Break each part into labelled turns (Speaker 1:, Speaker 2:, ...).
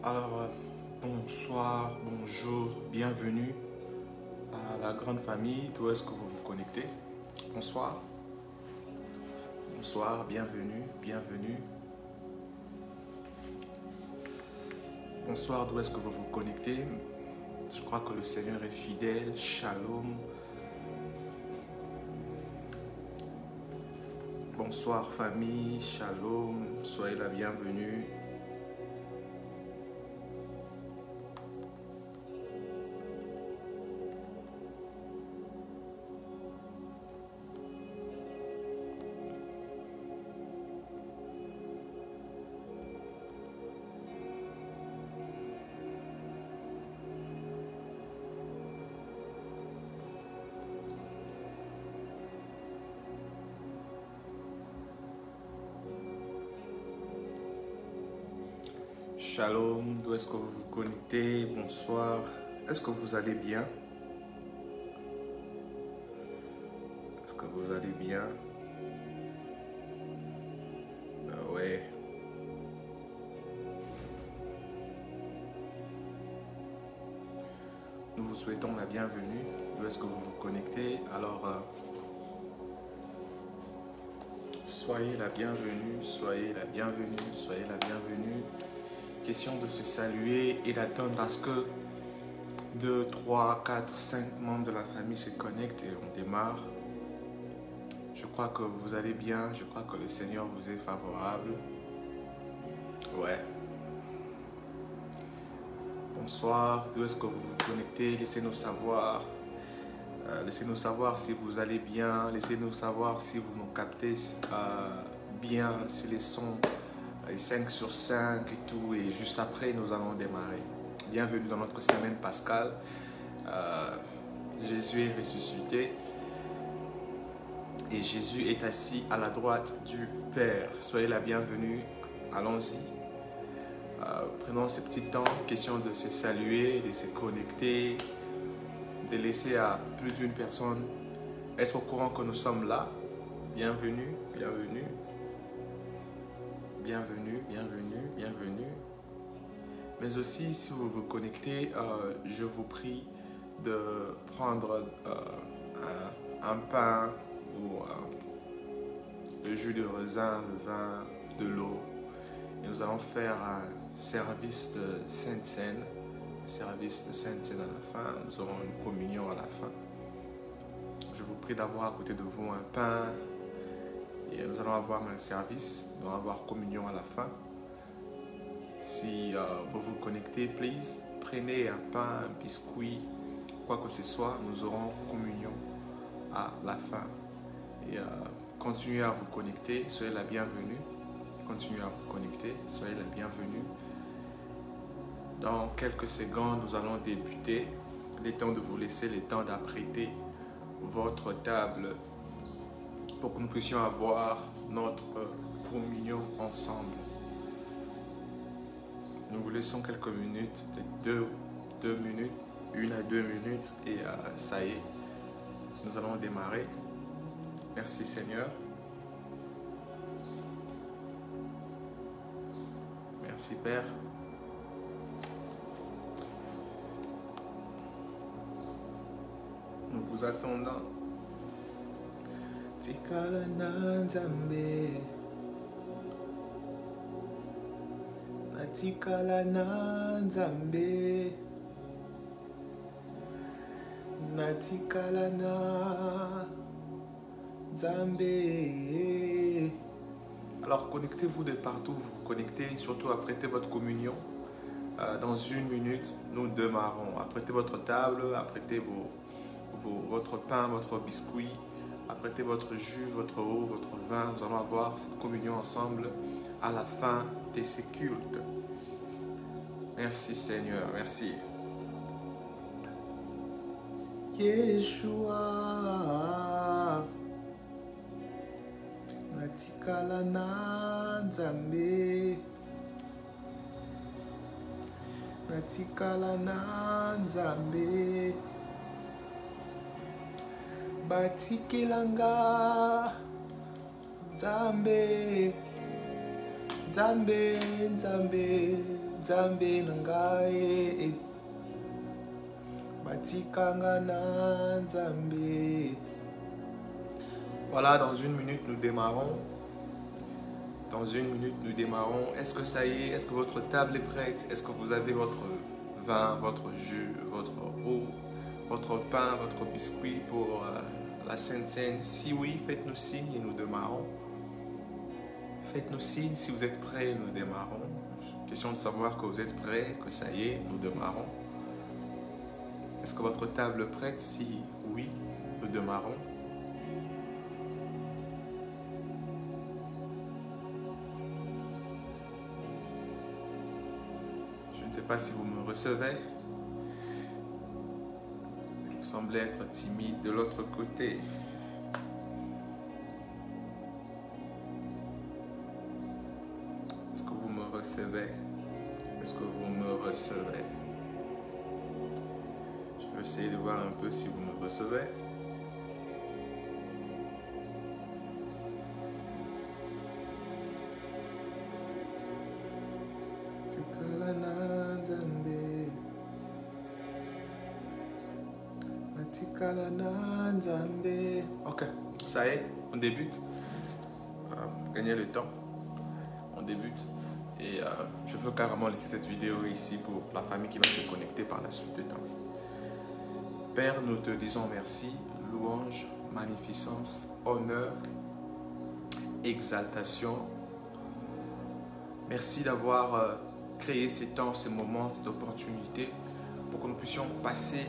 Speaker 1: Alors, bonsoir, bonjour, bienvenue à la grande famille. D'où est-ce que vous vous connectez? Bonsoir, bonsoir, bienvenue, bienvenue. Bonsoir, d'où est-ce que vous vous connectez? Je crois que le Seigneur est fidèle. Shalom. Bonsoir famille, shalom, soyez la bienvenue. Shalom, d'où est-ce que vous vous connectez? Bonsoir, est-ce que vous allez bien? Est-ce que vous allez bien? Ouais. Nous vous souhaitons la bienvenue. D'où est-ce que vous vous connectez? Alors, soyez la bienvenue, soyez la bienvenue, soyez la bienvenue. Question de se saluer et d'attendre à ce que 2, 3, 4, 5 membres de la famille se connectent et on démarre. Je crois que vous allez bien, je crois que le Seigneur vous est favorable. Ouais. Bonsoir, d'où est-ce que vous vous connectez? Laissez-nous savoir. Laissez-nous savoir si vous allez bien, laissez-nous savoir si vous nous captez bien, si les sons 5 sur 5 et tout, et juste après nous allons démarrer. Bienvenue dans notre semaine pascale. Jésus est ressuscité et Jésus est assis à la droite du Père. Soyez la bienvenue, allons-y. Prenons ce petit temps, question de se saluer, de se connecter, de laisser à plus d'une personne être au courant que nous sommes là. Bienvenue, bienvenue. Bienvenue, bienvenue, bienvenue. Mais aussi, si vous vous connectez, je vous prie de prendre un pain ou le jus de raisin, le vin, de l'eau. Et nous allons faire un service de Sainte Seine. Service de Sainte Seine à la fin. Nous aurons une communion à la fin. Je vous prie d'avoir à côté de vous un pain. Et nous allons avoir un service, nous allons avoir communion à la fin. Si vous vous connectez, please, prenez un pain, un biscuit, quoi que ce soit, nous aurons communion à la fin. Et continuez à vous connecter, soyez la bienvenue. Continuez à vous connecter, soyez la bienvenue. Dans quelques secondes, nous allons débuter. Il est temps de vous laisser le temps d'apprêter votre table pour que nous puissions avoir notre communion ensemble. Nous vous laissons quelques minutes, deux minutes, 1 à 2 minutes et ça y est, nous allons démarrer. Merci Seigneur. Merci Père. Nous vous attendons. Tikala na Nzambe, natikala na Nzambe, natikala na Nzambe. Alors connectez-vous de partout, vous vous connectez, surtout apprêtez votre communion. Dans 1 minute, nous démarrons. Apprêtez votre table, apprêtez votre pain, votre biscuit. Apprêtez votre jus, votre eau, votre vin. Nous allons avoir cette communion ensemble à la fin de ces cultes. Merci Seigneur, merci. Yeshua, natikala na Nzambe, natikala na Nzambe. Batikelanga Nzambe, Nzambe, Nzambe, Nzambe nangae. Batikanga na Nzambe. Voilà, dans une minute, nous démarrons. Dans une minute, nous démarrons. Est-ce que ça y est? Est-ce que votre table est prête? Est-ce que vous avez votre vin, votre jus, votre eau, votre pain, votre biscuit pour la Sainte Seine? Si oui, faites-nous signe et nous démarrons. Faites-nous signe si vous êtes prêts et nous démarrons. Question de savoir que vous êtes prêts, que ça y est, nous démarrons. Est-ce que votre table est prête? Si oui, nous démarrons. Je ne sais pas si vous me recevez. Vous semblez être timide de l'autre côté. Est-ce que vous me recevez? Est-ce que vous me recevez? Je vais essayer de voir un peu si vous me recevez. Ok, ça y est, on débute. Gagner le temps. On débute. Et je veux carrément laisser cette vidéo ici pour la famille qui va se connecter par la suite du temps. Père, nous te disons merci, louange, magnificence, honneur, exaltation. Merci d'avoir créé ces temps, ces moments, cette opportunité pour que nous puissions passer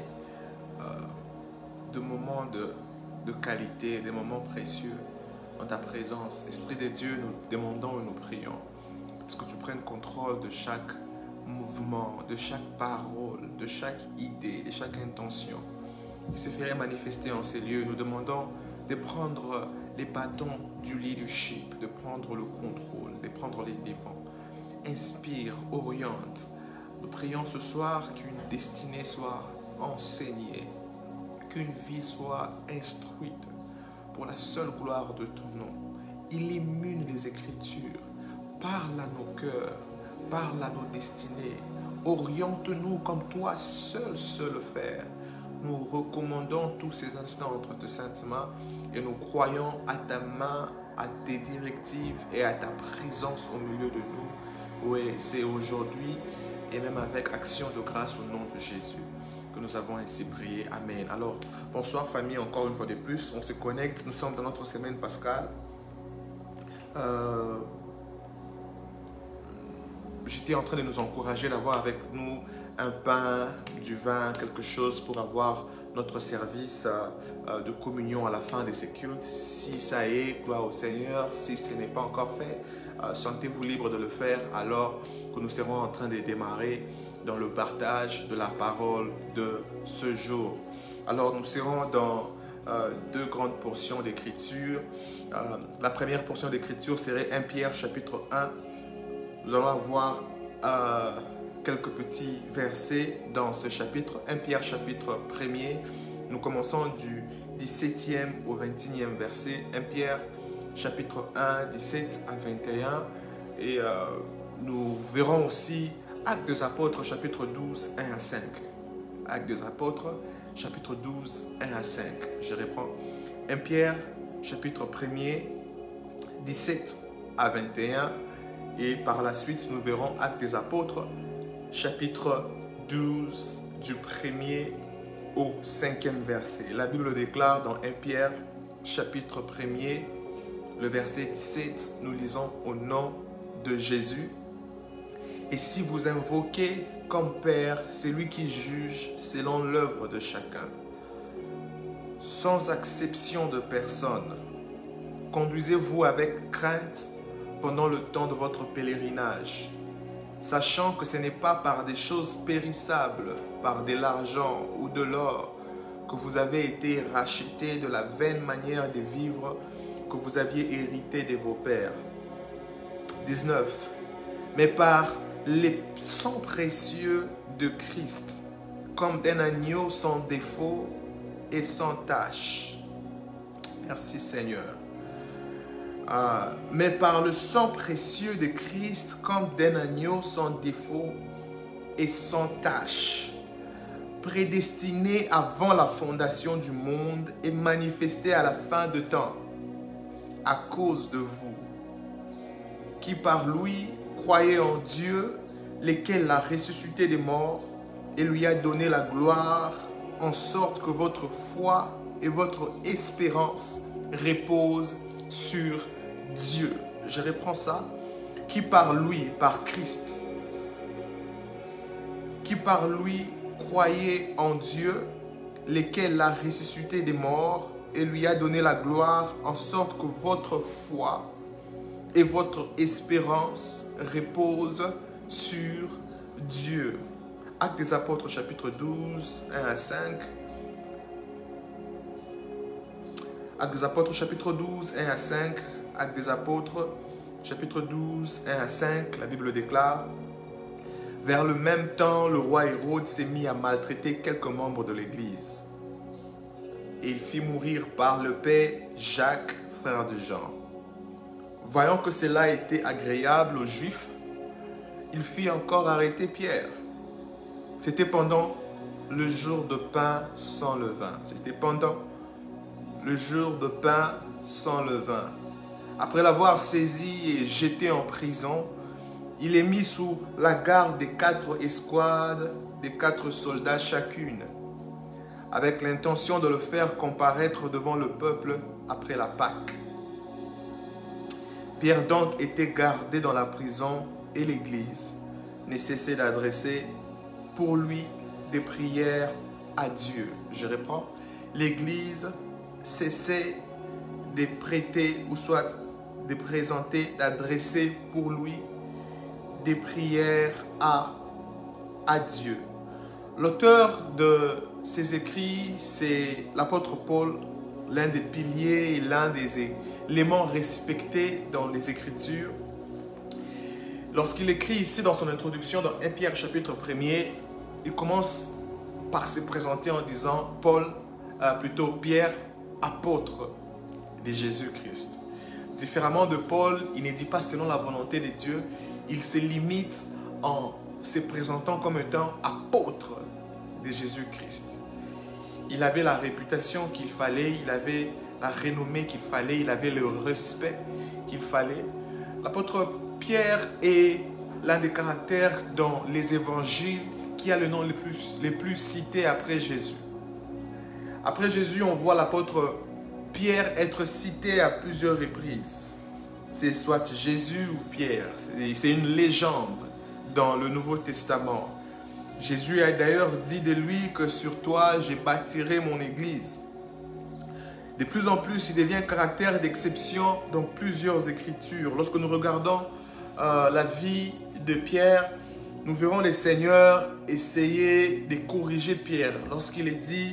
Speaker 1: de moments de qualité, des moments précieux en ta présence. Esprit de Dieu, nous demandons et nous prions. Est-ce que tu prennes contrôle de chaque mouvement, de chaque parole, de chaque idée, de chaque intention qui se ferait manifester en ces lieux. Nous demandons de prendre les bâtons du leadership, de prendre le contrôle, de prendre les devants. Inspire, oriente. Nous prions ce soir qu'une destinée soit enseignée, qu'une vie soit instruite pour la seule gloire de ton nom. Illumine les Écritures, parle à nos cœurs, parle à nos destinées, oriente-nous comme toi seul sais le faire. Nous recommandons tous ces instants entre tes saintes mains et nous croyons à ta main, à tes directives et à ta présence au milieu de nous. Oui, c'est aujourd'hui et même avec action de grâce au nom de Jésus que nous avons ainsi prié. Amen. Alors, bonsoir famille, encore une fois de plus. On se connecte, nous sommes dans notre semaine pascale. J'étais en train de nous encourager d'avoir avec nous un pain, du vin, quelque chose pour avoir notre service de communion à la fin de ces cultes. Si ça y est, gloire au Seigneur. Si ce n'est pas encore fait, sentez-vous libre de le faire alors que nous serons en train de démarrer dans le partage de la parole de ce jour. Alors nous serons dans deux grandes portions d'écriture. La première portion d'écriture serait 1 Pierre chapitre 1. Nous allons avoir quelques petits versets dans ce chapitre. 1 Pierre chapitre 1er. Nous commençons du 17e au 21e verset. 1 Pierre chapitre 1, 17 à 21. Et nous verrons aussi Actes des Apôtres chapitre 12, 1 à 5. Actes des Apôtres chapitre 12, 1 à 5. Je reprends. 1 Pierre chapitre 1er, 17 à 21. Et par la suite, nous verrons Actes des Apôtres, chapitre 12, du 1er au 5e verset. La Bible déclare dans 1 Pierre, chapitre 1er, le verset 17, nous lisons au nom de Jésus. Et si vous invoquez comme Père celui qui juge selon l'œuvre de chacun, sans exception de personne, conduisez-vous avec crainte pendant le temps de votre pèlerinage, sachant que ce n'est pas par des choses périssables, par de l'argent ou de l'or, que vous avez été rachetés de la vaine manière de vivre que vous aviez hérité de vos pères. 19. Mais par les sangs précieux de Christ, comme d'un agneau sans défaut et sans tache. Merci Seigneur. mais par le sang précieux de Christ, comme d'un agneau sans défaut et sans tache, prédestiné avant la fondation du monde et manifesté à la fin de temps, à cause de vous, qui par lui croyez en Dieu, lequel l'a ressuscité des morts et lui a donné la gloire, en sorte que votre foi et votre espérance reposent sur Dieu. Je reprends ça. Qui par lui, par Christ, qui par lui croyez en Dieu, lequel l'a ressuscité des morts et lui a donné la gloire, en sorte que votre foi et votre espérance reposent sur Dieu. Actes des Apôtres, chapitre 12, 1 à 5. Actes des Apôtres, chapitre 12, 1 à 5. Actes des Apôtres, chapitre 12, 1 à 5. La Bible déclare: vers le même temps, le roi Hérode s'est mis à maltraiter quelques membres de l'Église. Et il fit mourir par le père Jacques, frère de Jean. Voyant que cela était agréable aux Juifs, il fit encore arrêter Pierre. C'était pendant le jour de pain sans levain. C'était pendant le jour de pain sans levain. Après l'avoir saisi et jeté en prison, il est mis sous la garde des 4 escouades, des 4 soldats chacune, avec l'intention de le faire comparaître devant le peuple après la Pâque. Pierre donc était gardé dans la prison et l'Église ne cessait d'adresser pour lui des prières à Dieu. Je reprends. L'Église cessait de prêter ou soit de présenter, d'adresser pour lui des prières à Dieu. L'auteur de ces écrits, c'est l'apôtre Paul, l'un des piliers et l'un des éléments respectés dans les Écritures. Lorsqu'il écrit ici dans son introduction dans 1 Pierre chapitre 1er, il commence par se présenter en disant Pierre, apôtre de Jésus-Christ. Différemment de Paul, il ne dit pas selon la volonté de Dieu, il se limite en se présentant comme étant apôtre de Jésus-Christ. Il avait la réputation qu'il fallait, il avait la renommée qu'il fallait, il avait le respect qu'il fallait. L'apôtre Pierre est l'un des caractères dans les évangiles qui a le nom les plus cité après Jésus. Après Jésus, on voit l'apôtre Pierre être cité à plusieurs reprises. C'est soit Jésus ou Pierre. C'est une légende dans le Nouveau Testament. Jésus a d'ailleurs dit de lui que sur toi, je bâtirai mon église. De plus en plus, il devient un caractère d'exception dans plusieurs écritures. Lorsque nous regardons la vie de Pierre, nous verrons le Seigneur essayer de corriger Pierre. Lorsqu'il est dit,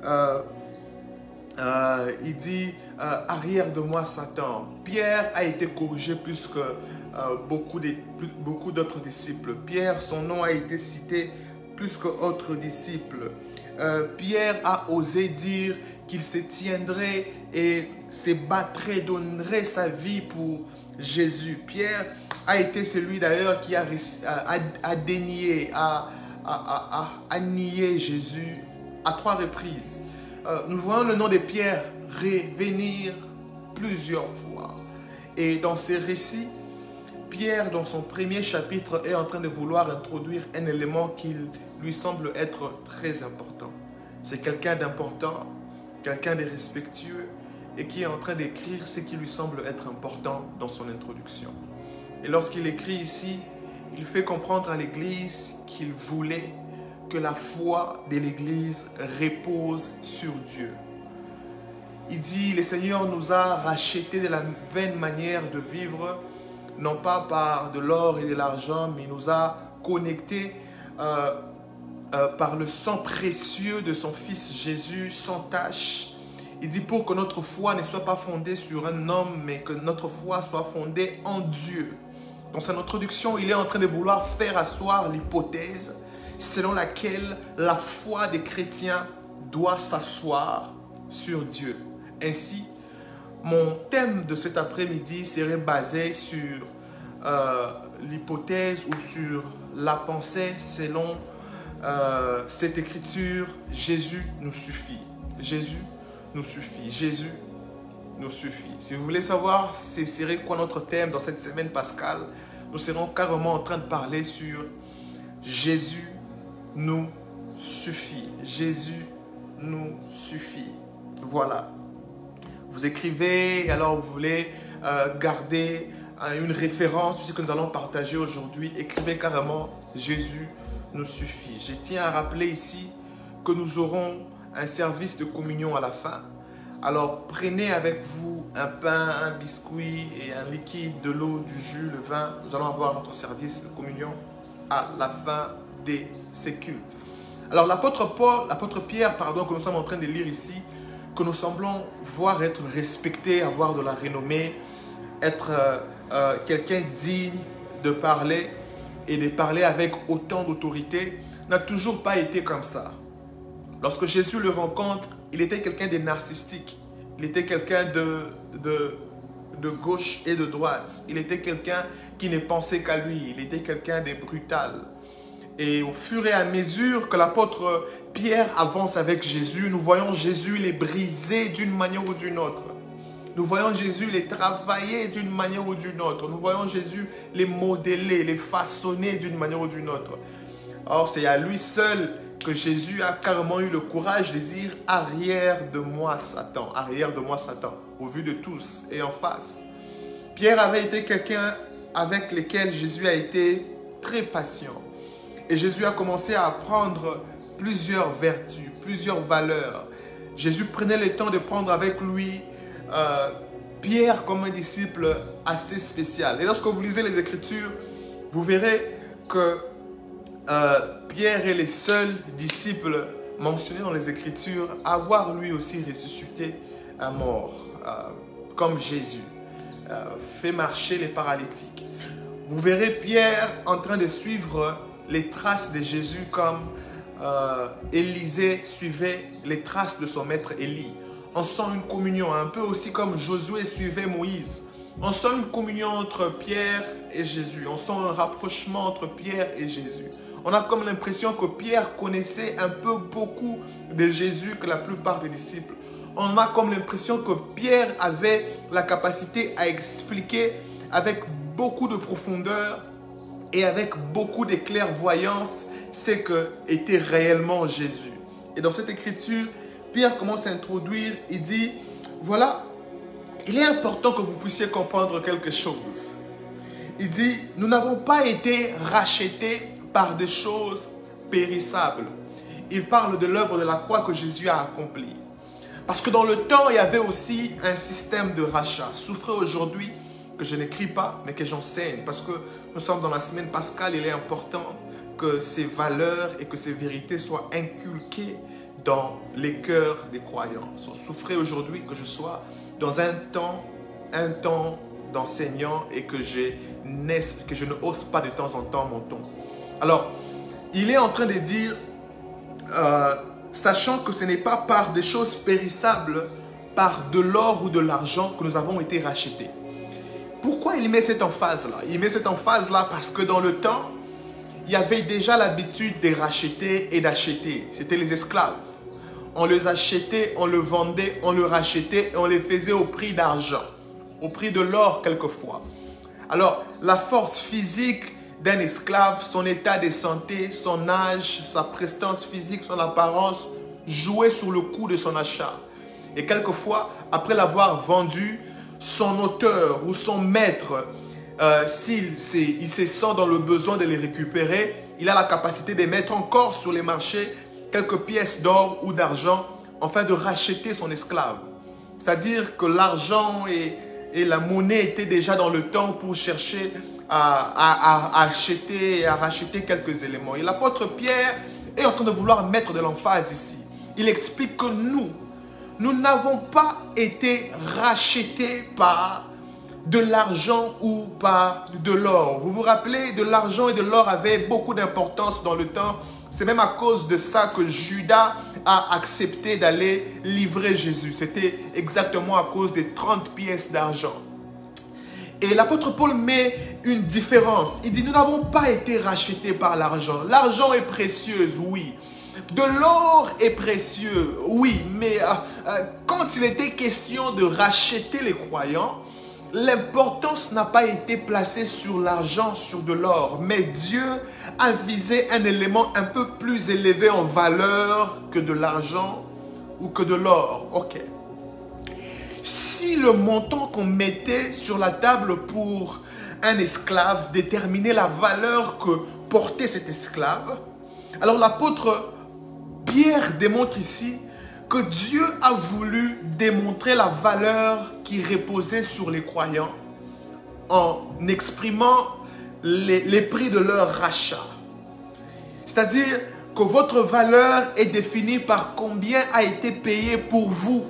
Speaker 1: arrière de moi Satan. Pierre a été corrigé plus que beaucoup d'autres disciples. Pierre, son nom a été cité plus qu'autres disciples. Pierre a osé dire qu'il se tiendrait et se battrait, donnerait sa vie pour Jésus. Pierre a été celui d'ailleurs qui a dénié, a nié Jésus à 3 reprises. Nous voyons le nom de Pierre revenir plusieurs fois. Et dans ces récits, Pierre, dans son premier chapitre, est en train de vouloir introduire un élément qui lui semble être très important. C'est quelqu'un d'important, quelqu'un de respectueux et qui est en train d'écrire ce qui lui semble être important dans son introduction. Et lorsqu'il écrit ici, il fait comprendre à l'Église qu'il voulait que la foi de l'Église repose sur Dieu. Il dit, le Seigneur nous a rachetés de la vaine manière de vivre, non pas par de l'or et de l'argent, mais il nous a connectés par le sang précieux de son Fils Jésus, sans tache. Il dit pour que notre foi ne soit pas fondée sur un homme, mais que notre foi soit fondée en Dieu. Dans son introduction, il est en train de vouloir faire asseoir l'hypothèse selon laquelle la foi des chrétiens doit s'asseoir sur Dieu. Ainsi, Mon thème de cet après-midi serait basé sur l'hypothèse ou sur la pensée selon cette écriture: Jésus nous suffit. Jésus nous suffit. Jésus nous suffit. Si vous voulez savoir ce serait quoi notre thème dans cette semaine pascale, nous serons carrément en train de parler sur Jésus nous suffit. Jésus nous suffit. Voilà. Vous écrivez, alors vous voulez garder une référence sur ce que nous allons partager aujourd'hui. Écrivez carrément Jésus nous suffit. Je tiens à rappeler ici que nous aurons un service de communion à la fin. Alors prenez avec vous un pain, un biscuit et un liquide, de l'eau, du jus, le vin. Nous allons avoir notre service de communion à la fin de ces cultes. Alors l'apôtre Pierre, que nous sommes en train de lire ici, que nous semblons voir être respecté, avoir de la renommée, être quelqu'un digne de parler et de parler avec autant d'autorité, n'a toujours pas été comme ça. Lorsque Jésus le rencontre, il était quelqu'un de narcissique, il était quelqu'un de gauche et de droite, il était quelqu'un qui ne pensait qu'à lui, il était quelqu'un de brutal. Et au fur et à mesure que l'apôtre Pierre avance avec Jésus, nous voyons Jésus les briser d'une manière ou d'une autre. Nous voyons Jésus les travailler d'une manière ou d'une autre. Nous voyons Jésus les modeler, les façonner d'une manière ou d'une autre. Or, c'est à lui seul que Jésus a carrément eu le courage de dire « Arrière de moi, Satan, arrière de moi, Satan », au vu de tous et en face. Pierre avait été quelqu'un avec lequel Jésus a été très patient. Et Jésus a commencé à apprendre plusieurs vertus, plusieurs valeurs. Jésus prenait le temps de prendre avec lui Pierre comme un disciple assez spécial. Et lorsque vous lisez les Écritures, vous verrez que Pierre est le seul disciple mentionné dans les Écritures à avoir lui aussi ressuscité un mort, comme Jésus, fait marcher les paralytiques. Vous verrez Pierre en train de suivre les traces de Jésus comme Élisée suivait les traces de son maître Élie. On sent une communion, un peu aussi comme Josué suivait Moïse. On sent une communion entre Pierre et Jésus. On sent un rapprochement entre Pierre et Jésus. On a comme l'impression que Pierre connaissait un peu beaucoup de Jésus que la plupart des disciples. On a comme l'impression que Pierre avait la capacité à expliquer avec beaucoup de profondeur et avec beaucoup de clairvoyance ce que était réellement Jésus. Et dans cette écriture, Pierre commence à introduire, il dit, voilà, il est important que vous puissiez comprendre quelque chose. Il dit, nous n'avons pas été rachetés par des choses périssables. Il parle de l'œuvre de la croix que Jésus a accomplie. Parce que dans le temps, il y avait aussi un système de rachat. Souffrez aujourd'hui que je n'écris pas, mais que j'enseigne. Parce que nous sommes dans la semaine pascale, il est important que ces valeurs et que ces vérités soient inculquées dans les cœurs des croyants. Souffrez aujourd'hui que je sois dans un temps d'enseignant et que je ne hausse pas de temps en temps mon ton. Alors, il est en train de dire, sachant que ce n'est pas par des choses périssables, par de l'or ou de l'argent que nous avons été rachetés. Pourquoi il met cette emphase-là? Il met cette emphase-là parce que dans le temps, il y avait déjà l'habitude de racheter et d'acheter. C'était les esclaves. On les achetait, on le vendait, on le rachetait et on les faisait au prix d'argent, au prix de l'or quelquefois. Alors, la force physique d'un esclave, son état de santé, son âge, sa prestance physique, son apparence, jouaient sur le coût de son achat. Et quelquefois, après l'avoir vendu, son auteur ou son maître, s'il se sent dans le besoin de les récupérer, il a la capacité de mettre encore sur les marchés quelques pièces d'or ou d'argent afin de racheter son esclave. C'est-à-dire que l'argent et la monnaie étaient déjà dans le temps pour chercher à acheter et à racheter quelques éléments. Et l'apôtre Pierre est en train de vouloir mettre de l'emphase ici. Il explique que nous n'avons pas été rachetés par de l'argent ou par de l'or. Vous vous rappelez, de l'argent et de l'or avaient beaucoup d'importance dans le temps. C'est même à cause de ça que Judas a accepté d'aller livrer Jésus. C'était exactement à cause des 30 pièces d'argent. Et l'apôtre Paul met une différence. Il dit, nous n'avons pas été rachetés par l'argent. L'argent est précieux, oui. De l'or est précieux, oui. Mais quand il était question de racheter les croyants, l'importance n'a pas été placée sur l'argent, sur de l'or. Mais Dieu a visé un élément un peu plus élevé en valeur que de l'argent ou que de l'or. Ok. Si le montant qu'on mettait sur la table pour un esclave déterminait la valeur que portait cet esclave, alors l'apôtre Pierre démontre ici que Dieu a voulu démontrer la valeur qui reposait sur les croyants en exprimant les prix de leur rachat. C'est-à-dire que votre valeur est définie par combien a été payé pour vous.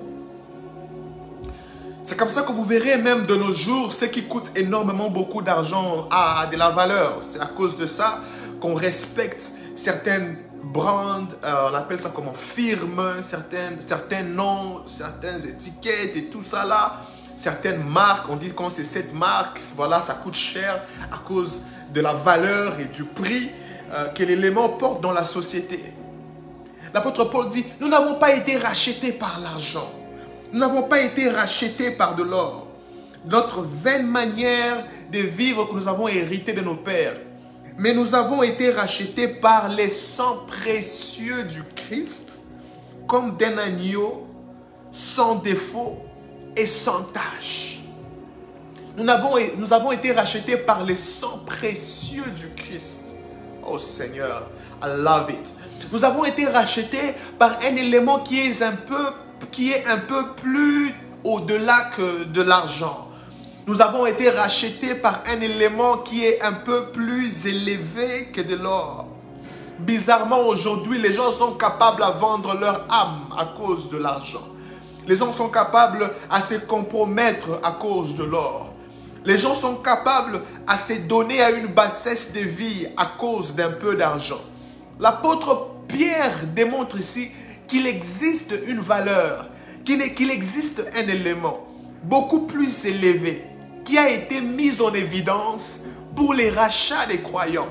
Speaker 1: C'est comme ça que vous verrez même de nos jours, ce qui coûte énormément beaucoup d'argent a de la valeur. C'est à cause de ça qu'on respecte certaines brands, on appelle ça comment, firmes, certains noms, certaines étiquettes et tout ça là. Certaines marques, on dit quand c'est cette marque, voilà, ça coûte cher à cause de la valeur et du prix que l'élément porte dans la société. L'apôtre Paul dit, nous n'avons pas été rachetés par l'argent. Nous n'avons pas été rachetés par de l'or. Notre vaine manière de vivre que nous avons hérité de nos pères. Mais nous avons été rachetés par les sangs précieux du Christ, comme d'un agneau, sans défaut et sans tache. Nous avons été rachetés par les sangs précieux du Christ. Oh Seigneur, I love it. Nous avons été rachetés par un élément qui est un peu plus au-delà que de l'argent. Nous avons été rachetés par un élément qui est un peu plus élevé que de l'or. Bizarrement, aujourd'hui, les gens sont capables à vendre leur âme à cause de l'argent. Les gens sont capables à se compromettre à cause de l'or. Les gens sont capables à se donner à une bassesse de vie à cause d'un peu d'argent. L'apôtre Pierre démontre ici qu'il existe une valeur, qu'il existe un élément beaucoup plus élevé qui a été mis en évidence pour les rachats des croyants.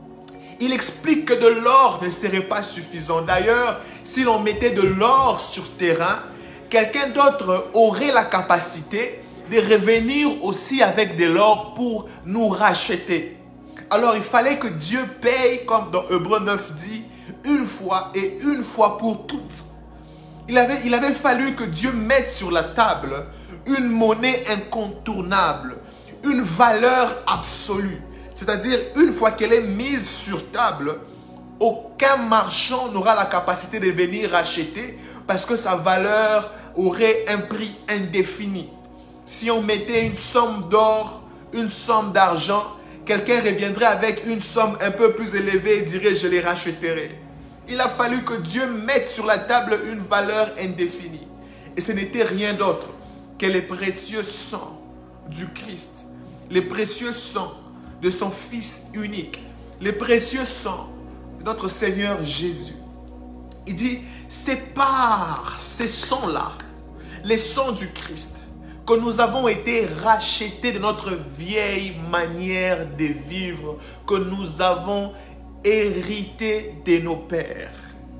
Speaker 1: Il explique que de l'or ne serait pas suffisant. D'ailleurs, si l'on mettait de l'or sur terrain, quelqu'un d'autre aurait la capacité de revenir aussi avec de l'or pour nous racheter. Alors, il fallait que Dieu paye, comme dans Hébreux 9 dit, une fois et une fois pour toutes. Il avait fallu que Dieu mette sur la table une monnaie incontournable, une valeur absolue. C'est-à-dire, une fois qu'elle est mise sur table, aucun marchand n'aura la capacité de venir acheter parce que sa valeur aurait un prix indéfini. Si on mettait une somme d'or, une somme d'argent, quelqu'un reviendrait avec une somme un peu plus élevée et dirait « je les rachèterai ». Il a fallu que Dieu mette sur la table une valeur indéfinie. Et ce n'était rien d'autre que les précieux sangs du Christ, les précieux sangs de son Fils unique, les précieux sangs de notre Seigneur Jésus. Il dit, c'est par ces sangs-là, les sangs du Christ, que nous avons été rachetés de notre vieille manière de vivre, que nous avons hérité de nos pères.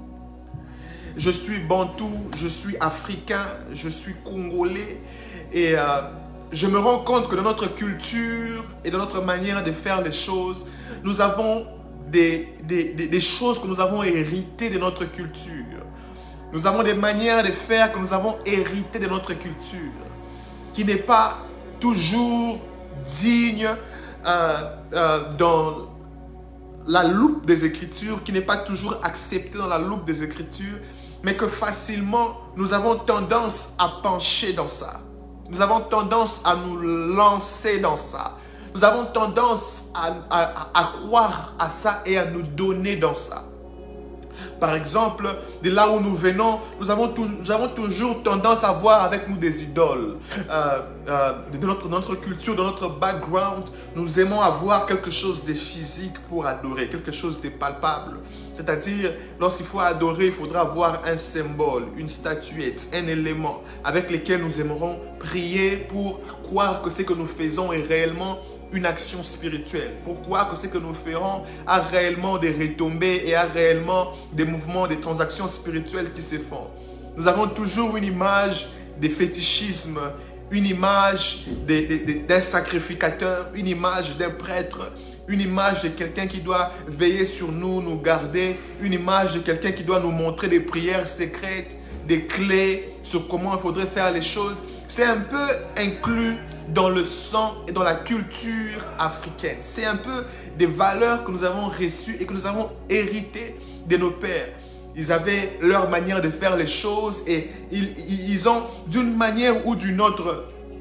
Speaker 1: Je suis bantou, je suis africain, je suis congolais et je me rends compte que dans notre culture et dans notre manière de faire les choses, nous avons des choses que nous avons héritées de notre culture. Nous avons des manières de faire que nous avons héritées de notre culture, qui n'est pas toujours digne dans la loupe des Écritures, qui n'est pas toujours acceptée dans la loupe des Écritures, mais que facilement, nous avons tendance à pencher dans ça. Nous avons tendance à nous lancer dans ça. Nous avons tendance à croire à ça et à nous donner dans ça. par exemple, de là où nous venons, nous avons toujours tendance à voir avec nous des idoles. De notre culture, de notre background, nous aimons avoir quelque chose de physique pour adorer, quelque chose de palpable. C'est-à-dire, lorsqu'il faut adorer, il faudra avoir un symbole, une statuette, un élément avec lequel nous aimerons prier pour croire que ce que nous faisons est réellement une action spirituelle. Pourquoi que ce que nous ferons a réellement des retombées et a réellement des mouvements, des transactions spirituelles qui se font. Nous avons toujours une image de fétichisme, une image d'un sacrificateur, une image d'un prêtre, une image de quelqu'un qui doit veiller sur nous, nous garder, une image de quelqu'un qui doit nous montrer des prières secrètes, des clés sur comment il faudrait faire les choses. C'est un peu inclus dans le sang et dans la culture africaine. C'est un peu des valeurs que nous avons reçues et que nous avons héritées de nos pères. Ils avaient leur manière de faire les choses et ils ont d'une manière ou d'une autre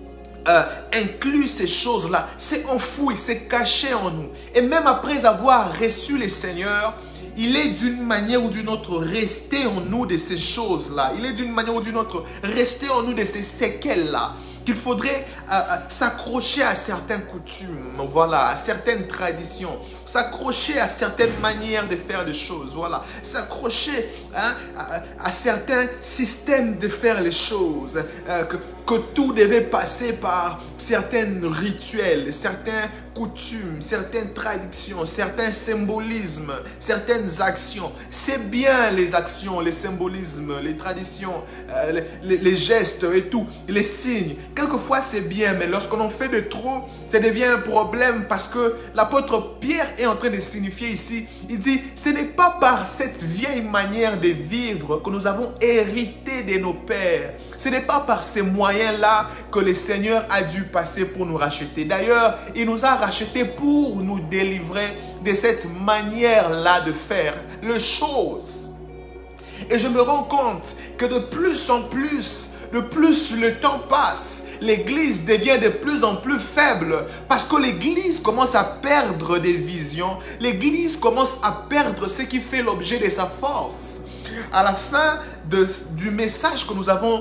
Speaker 1: inclus ces choses-là. C'est enfoui, c'est caché en nous. Et même après avoir reçu les Seigneurs, il est d'une manière ou d'une autre resté en nous de ces choses-là. Il est d'une manière ou d'une autre resté en nous de ces séquelles-là. Qu'il faudrait s'accrocher à certaines coutumes, voilà, à certaines traditions, s'accrocher à certaines manières de faire des choses, voilà, s'accrocher à certains systèmes de faire les choses, que tout devait passer par certains rituels, certaines coutumes, certaines traditions, certains symbolismes, certaines actions. C'est bien les actions, les symbolismes, les traditions, les gestes et tout, les signes. Quelquefois c'est bien, mais lorsqu'on en fait de trop, ça devient un problème parce que l'apôtre Pierre est en train de signifier ici, il dit, ce n'est pas par cette vieille manière de vivre que nous avons hérité de nos pères. Ce n'est pas par ces moyens-là que le Seigneur a dû passer pour nous racheter. D'ailleurs, il nous a rachetés pour nous délivrer de cette manière-là de faire les choses. Et je me rends compte que de plus en plus, le temps passe, l'Église devient de plus en plus faible parce que l'Église commence à perdre des visions. L'Église commence à perdre ce qui fait l'objet de sa force. À la fin du message que nous avons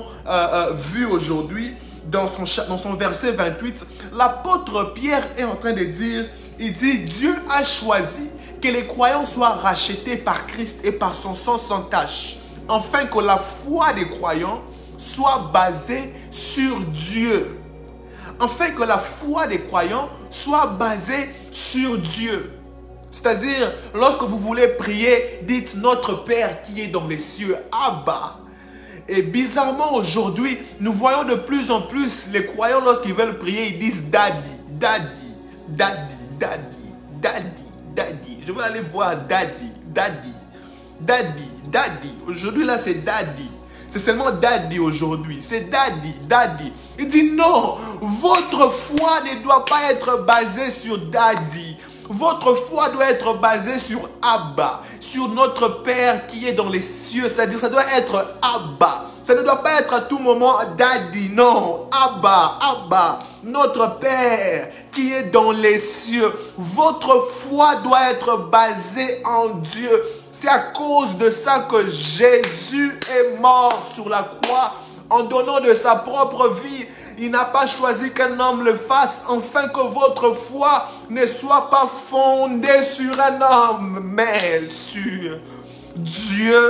Speaker 1: vu aujourd'hui, dans son verset 28, l'apôtre Pierre est en train de dire, il dit, Dieu a choisi que les croyants soient rachetés par Christ et par son sang sans tache, afin que la foi des croyants soit basée sur Dieu. Afin que la foi des croyants soit basée sur Dieu. C'est-à-dire, lorsque vous voulez prier, dites notre Père qui est dans les cieux, Abba. Et bizarrement aujourd'hui, nous voyons de plus en plus les croyants lorsqu'ils veulent prier, ils disent Daddy, Daddy, Daddy, Daddy, Daddy, Daddy. Je vais aller voir Daddy, Daddy, Daddy, Daddy. Aujourd'hui là c'est Daddy. C'est seulement Daddy aujourd'hui. C'est Daddy, Daddy. Il dit non, votre foi ne doit pas être basée sur Daddy. Votre foi doit être basée sur Abba, sur notre Père qui est dans les cieux. C'est-à-dire, ça doit être Abba. Ça ne doit pas être à tout moment Daddy, non. Abba, Abba, notre Père qui est dans les cieux. Votre foi doit être basée en Dieu. C'est à cause de ça que Jésus est mort sur la croix en donnant de sa propre vie. Il n'a pas choisi qu'un homme le fasse, afin que votre foi ne soit pas fondée sur un homme, mais sur Dieu.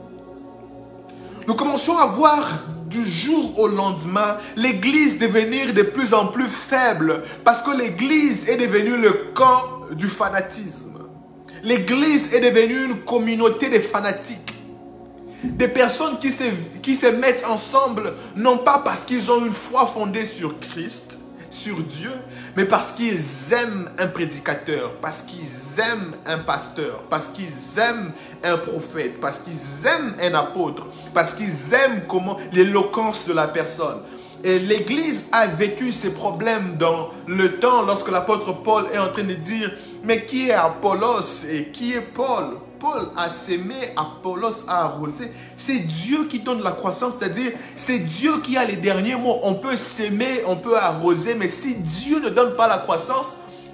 Speaker 1: Nous commençons à voir du jour au lendemain l'Église devenir de plus en plus faible, parce que l'Église est devenue le camp du fanatisme. L'Église est devenue une communauté de fanatiques. Des personnes qui se mettent ensemble, non pas parce qu'ils ont une foi fondée sur Christ, sur Dieu, mais parce qu'ils aiment un prédicateur, parce qu'ils aiment un pasteur, parce qu'ils aiment un prophète, parce qu'ils aiment un apôtre, parce qu'ils aiment l'éloquence de la personne. Et l'Église a vécu ces problèmes dans le temps lorsque l'apôtre Paul est en train de dire « Mais qui est Apollos et qui est Paul ?» Paul a sémé, Apollos a arrosé. C'est Dieu qui donne la croissance, c'est-à-dire c'est Dieu qui a les derniers mots. On peut s'aimer, on peut arroser, mais si Dieu ne donne pas la croissance,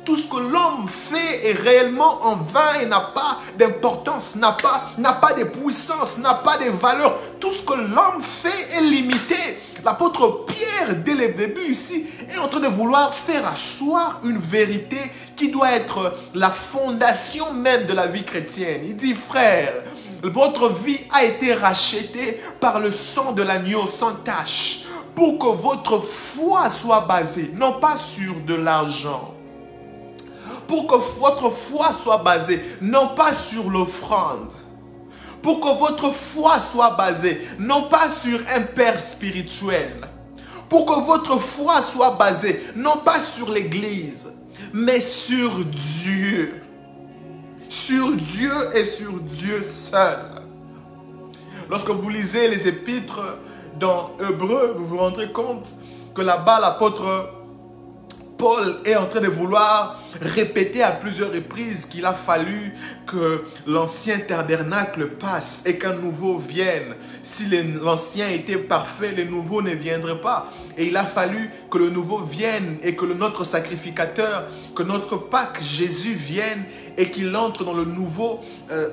Speaker 1: tout ce que l'homme fait est réellement en vain et n'a pas d'importance, n'a pas de puissance, n'a pas de valeur. Tout ce que l'homme fait est limité. L'apôtre Pierre, dès le début ici, est en train de vouloir faire asseoir une vérité qui doit être la fondation même de la vie chrétienne. Il dit, frère, votre vie a été rachetée par le sang de l'agneau sans tache, pour que votre foi soit basée, non pas sur de l'argent, pour que votre foi soit basée, non pas sur l'offrande, pour que votre foi soit basée, non pas sur un père spirituel, pour que votre foi soit basée, non pas sur l'Église, mais sur Dieu. Sur Dieu et sur Dieu seul. Lorsque vous lisez les épîtres dans Hébreu, vous vous rendrez compte que là-bas, l'apôtre Paul est en train de vouloir répéter à plusieurs reprises qu'il a fallu que l'ancien tabernacle passe et qu'un nouveau vienne. Si l'ancien était parfait, le nouveau ne viendrait pas. Et il a fallu que le nouveau vienne et que notre sacrificateur, que notre Pâque Jésus vienne et qu'il entre dans le nouveau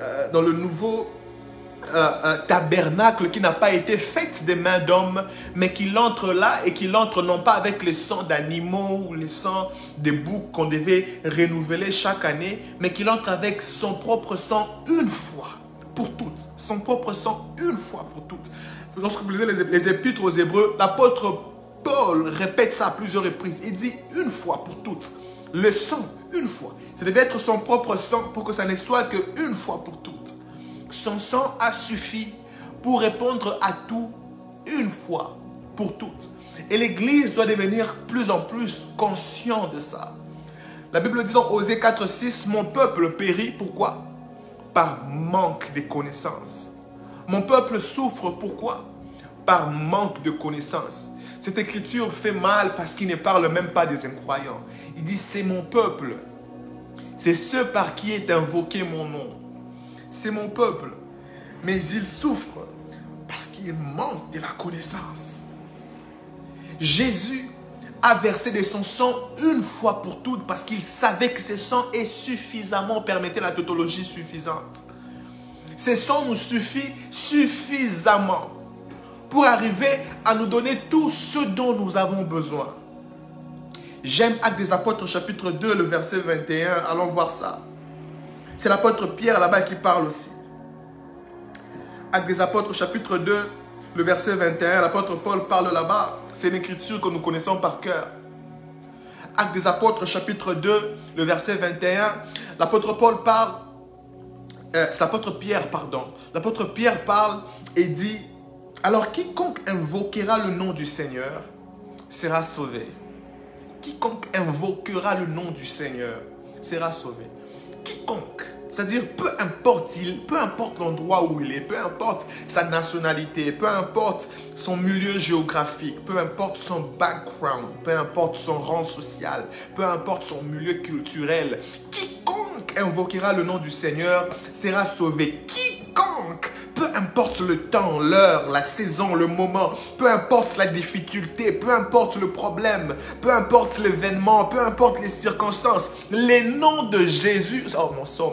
Speaker 1: tabernacle qui n'a pas été fait des mains d'hommes, mais qu'il entre là et qu'il entre non pas avec le sang d'animaux ou le sang des boucs qu'on devait renouveler chaque année, mais qu'il entre avec son propre sang une fois pour toutes. Son propre sang une fois pour toutes. Lorsque vous lisez les épîtres aux Hébreux, l'apôtre Paul répète ça à plusieurs reprises. Il dit une fois pour toutes. Le sang, une fois. Ça devait être son propre sang pour que ça ne soit qu'une fois pour toutes. Son sang a suffi pour répondre à tout une fois pour toutes. Et l'Église doit devenir plus en plus conscient de ça. La Bible dit dans Osée 4,6, mon peuple périt, pourquoi? Par manque de connaissances. Mon peuple souffre, pourquoi? Par manque de connaissances. Cette écriture fait mal parce qu'il ne parle même pas des incroyants. Il dit, c'est mon peuple. C'est ceux par qui est invoqué mon nom. C'est mon peuple. Mais ils souffrent parce qu'il manque de la connaissance. Jésus a versé de son sang une fois pour toutes parce qu'il savait que ce sang est suffisamment, permettez la tautologie suffisante. Ce sang nous suffit suffisamment pour arriver à nous donner tout ce dont nous avons besoin. J'aime Actes des Apôtres chapitre 2, le verset 21. Allons voir ça. C'est l'apôtre Pierre là-bas qui parle aussi. Actes des Apôtres chapitre 2, le verset 21. L'apôtre Paul parle là-bas. C'est une écriture que nous connaissons par cœur. Actes des Apôtres chapitre 2, le verset 21. L'apôtre Paul parle. C'est l'apôtre Pierre, pardon. L'apôtre Pierre parle et dit, alors quiconque invoquera le nom du Seigneur sera sauvé. Quiconque invoquera le nom du Seigneur sera sauvé. Quiconque, c'est-à-dire peu importe l'endroit où il est, peu importe sa nationalité, peu importe son milieu géographique, peu importe son background, peu importe son rang social, peu importe son milieu culturel, quiconque invoquera le nom du Seigneur sera sauvé. Quiconque, peu importe le temps, l'heure, la saison, le moment, peu importe la difficulté, peu importe le problème, peu importe l'événement, peu importe les circonstances, les noms de Jésus, oh mon sang,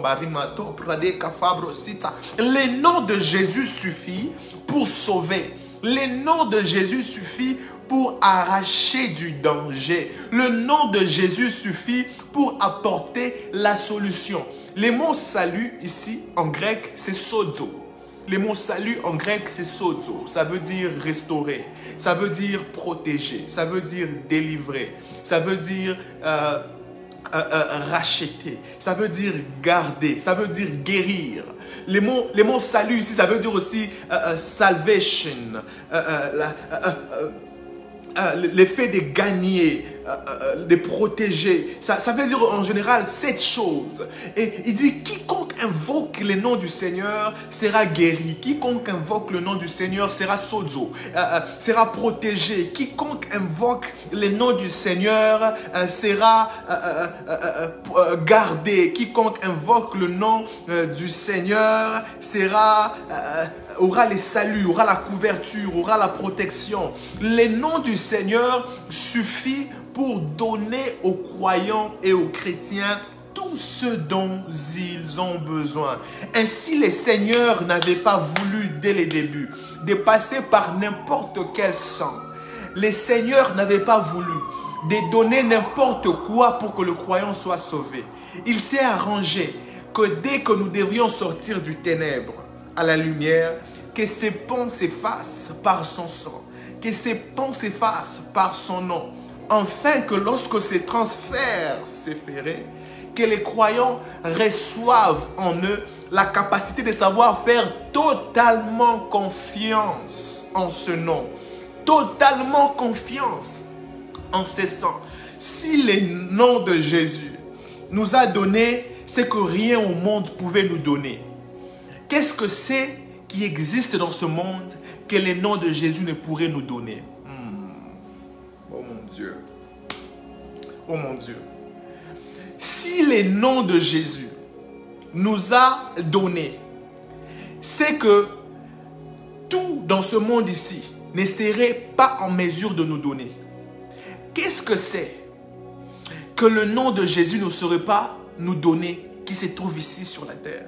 Speaker 1: les noms de Jésus suffit pour sauver. Les noms de Jésus suffit pour arracher du danger. Le nom de Jésus suffit pour apporter la solution. Les mots salut ici en grec, c'est sozo. Les mots salut en grec, c'est sozo. Ça veut dire restaurer, ça veut dire protéger, ça veut dire délivrer, ça veut dire racheter, ça veut dire garder, ça veut dire guérir. Les mots salut ici, ça veut dire aussi salvation, l'effet de gagner, de protéger. Ça veut dire en général cette chose. Et il dit, quiconque invoque le nom du Seigneur sera guéri. Quiconque invoque le nom du Seigneur sera sozo, sera protégé. Quiconque invoque le nom du Seigneur sera gardé. Quiconque invoque le nom du Seigneur aura les saluts, aura la couverture, aura la protection. Le nom du Seigneur suffit pour donner aux croyants et aux chrétiens tout ce dont ils ont besoin. Ainsi, les seigneurs n'avaient pas voulu, dès les débuts, de passer par n'importe quel sang. Les seigneurs n'avaient pas voulu de donner n'importe quoi pour que le croyant soit sauvé. Il s'est arrangé que dès que nous devrions sortir du ténèbre à la lumière, que ces ponts s'effacent par son sang, que ces ponts s'effacent par son nom, afin que lorsque ces transferts s'efferaient, que les croyants reçoivent en eux la capacité de savoir faire totalement confiance en ce nom, totalement confiance en ce sang. Si le nom de Jésus nous a donné ce que rien au monde pouvait nous donner, qu'est-ce que c'est qui existe dans ce monde que le nom de Jésus ne pourrait nous donner? Oh mon Dieu. Oh mon Dieu. Si le nom de Jésus nous a donné, c'est que tout dans ce monde ici ne serait pas en mesure de nous donner. Qu'est-ce que c'est que le nom de Jésus ne saurait pas nous donner qui se trouve ici sur la terre?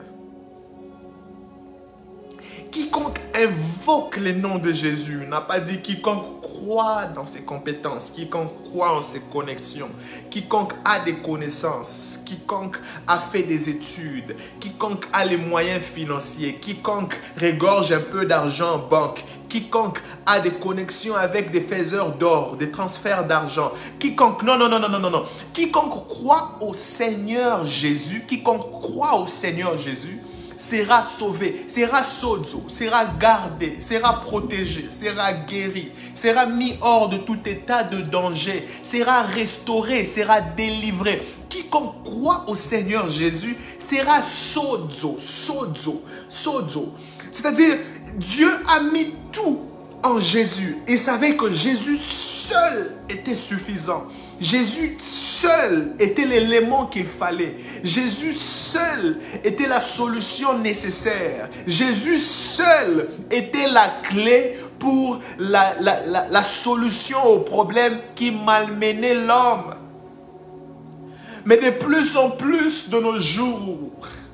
Speaker 1: Quiconque invoque le nom de Jésus, n'a pas dit quiconque croit dans ses compétences, quiconque croit en ses connexions, quiconque a des connaissances, quiconque a fait des études, quiconque a les moyens financiers, quiconque regorge un peu d'argent en banque, quiconque a des connexions avec des faiseurs d'or, des transferts d'argent, quiconque, non, quiconque croit au Seigneur Jésus, quiconque croit au Seigneur Jésus, sera sauvé, sera sozo, sera gardé, sera protégé, sera guéri, sera mis hors de tout état de danger, sera restauré, sera délivré. Quiconque croit au Seigneur Jésus sera sozo, sozo, sozo. C'est-à-dire, Dieu a mis tout en Jésus et savait que Jésus seul était suffisant. Jésus seul était l'élément qu'il fallait. Jésus seul était la solution nécessaire. Jésus seul était la clé pour la solution au problème qui malmenait l'homme. Mais de plus en plus de nos jours,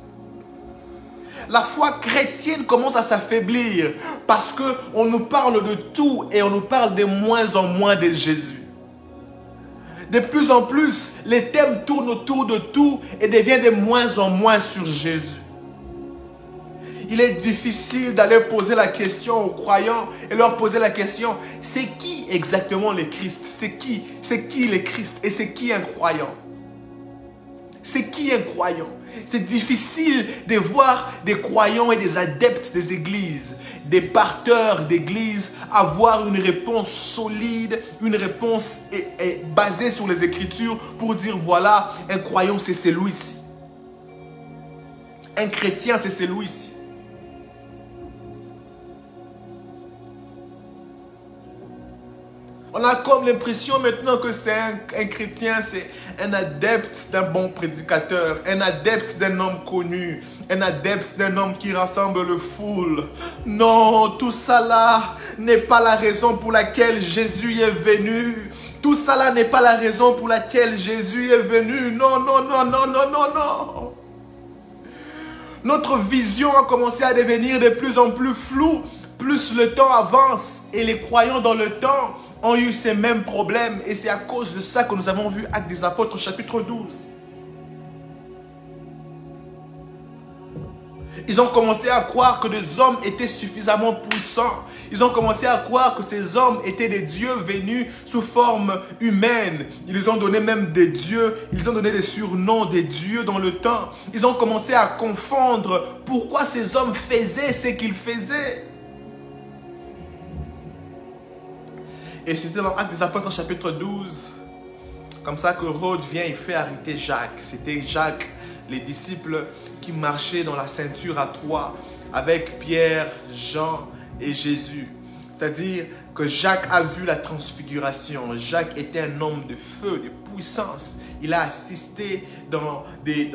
Speaker 1: la foi chrétienne commence à s'affaiblir parce qu'on nous parle de tout et on nous parle de moins en moins de Jésus. De plus en plus, les thèmes tournent autour de tout et deviennent de moins en moins sur Jésus. Il est difficile d'aller poser la question aux croyants et leur poser la question, c'est qui exactement le Christ? C'est qui le Christ et c'est qui un croyant? C'est qui un croyant? C'est difficile de voir des croyants et des adeptes des églises, des parteurs d'églises avoir une réponse solide, une réponse basée sur les Écritures pour dire voilà, un croyant c'est celui-ci. Un chrétien c'est celui-ci. On a comme l'impression maintenant que c'est un chrétien, c'est un adepte d'un bon prédicateur, un adepte d'un homme connu, un adepte d'un homme qui rassemble le foule. Non, tout ça là n'est pas la raison pour laquelle Jésus est venu. Tout ça là n'est pas la raison pour laquelle Jésus est venu. Non, non, non, non, non, non, non. Notre vision a commencé à devenir de plus en plus floue, plus le temps avance et les croyants dans le temps ont eu ces mêmes problèmes et c'est à cause de ça que nous avons vu Actes des Apôtres chapitre 12. Ils ont commencé à croire que des hommes étaient suffisamment puissants. Ils ont commencé à croire que ces hommes étaient des dieux venus sous forme humaine. Ils les ont donné même des dieux. Ils ont donné des surnoms des dieux dans le temps. Ils ont commencé à confondre pourquoi ces hommes faisaient ce qu'ils faisaient. Et c'était dans Actes des Apôtres chapitre 12, comme ça que Rhodes vient et fait arrêter Jacques. C'était Jacques, les disciples qui marchaient dans la ceinture à trois avec Pierre, Jean et Jésus. C'est-à-dire que Jacques a vu la transfiguration. Jacques était un homme de feu, de puissance. Il a assisté dans des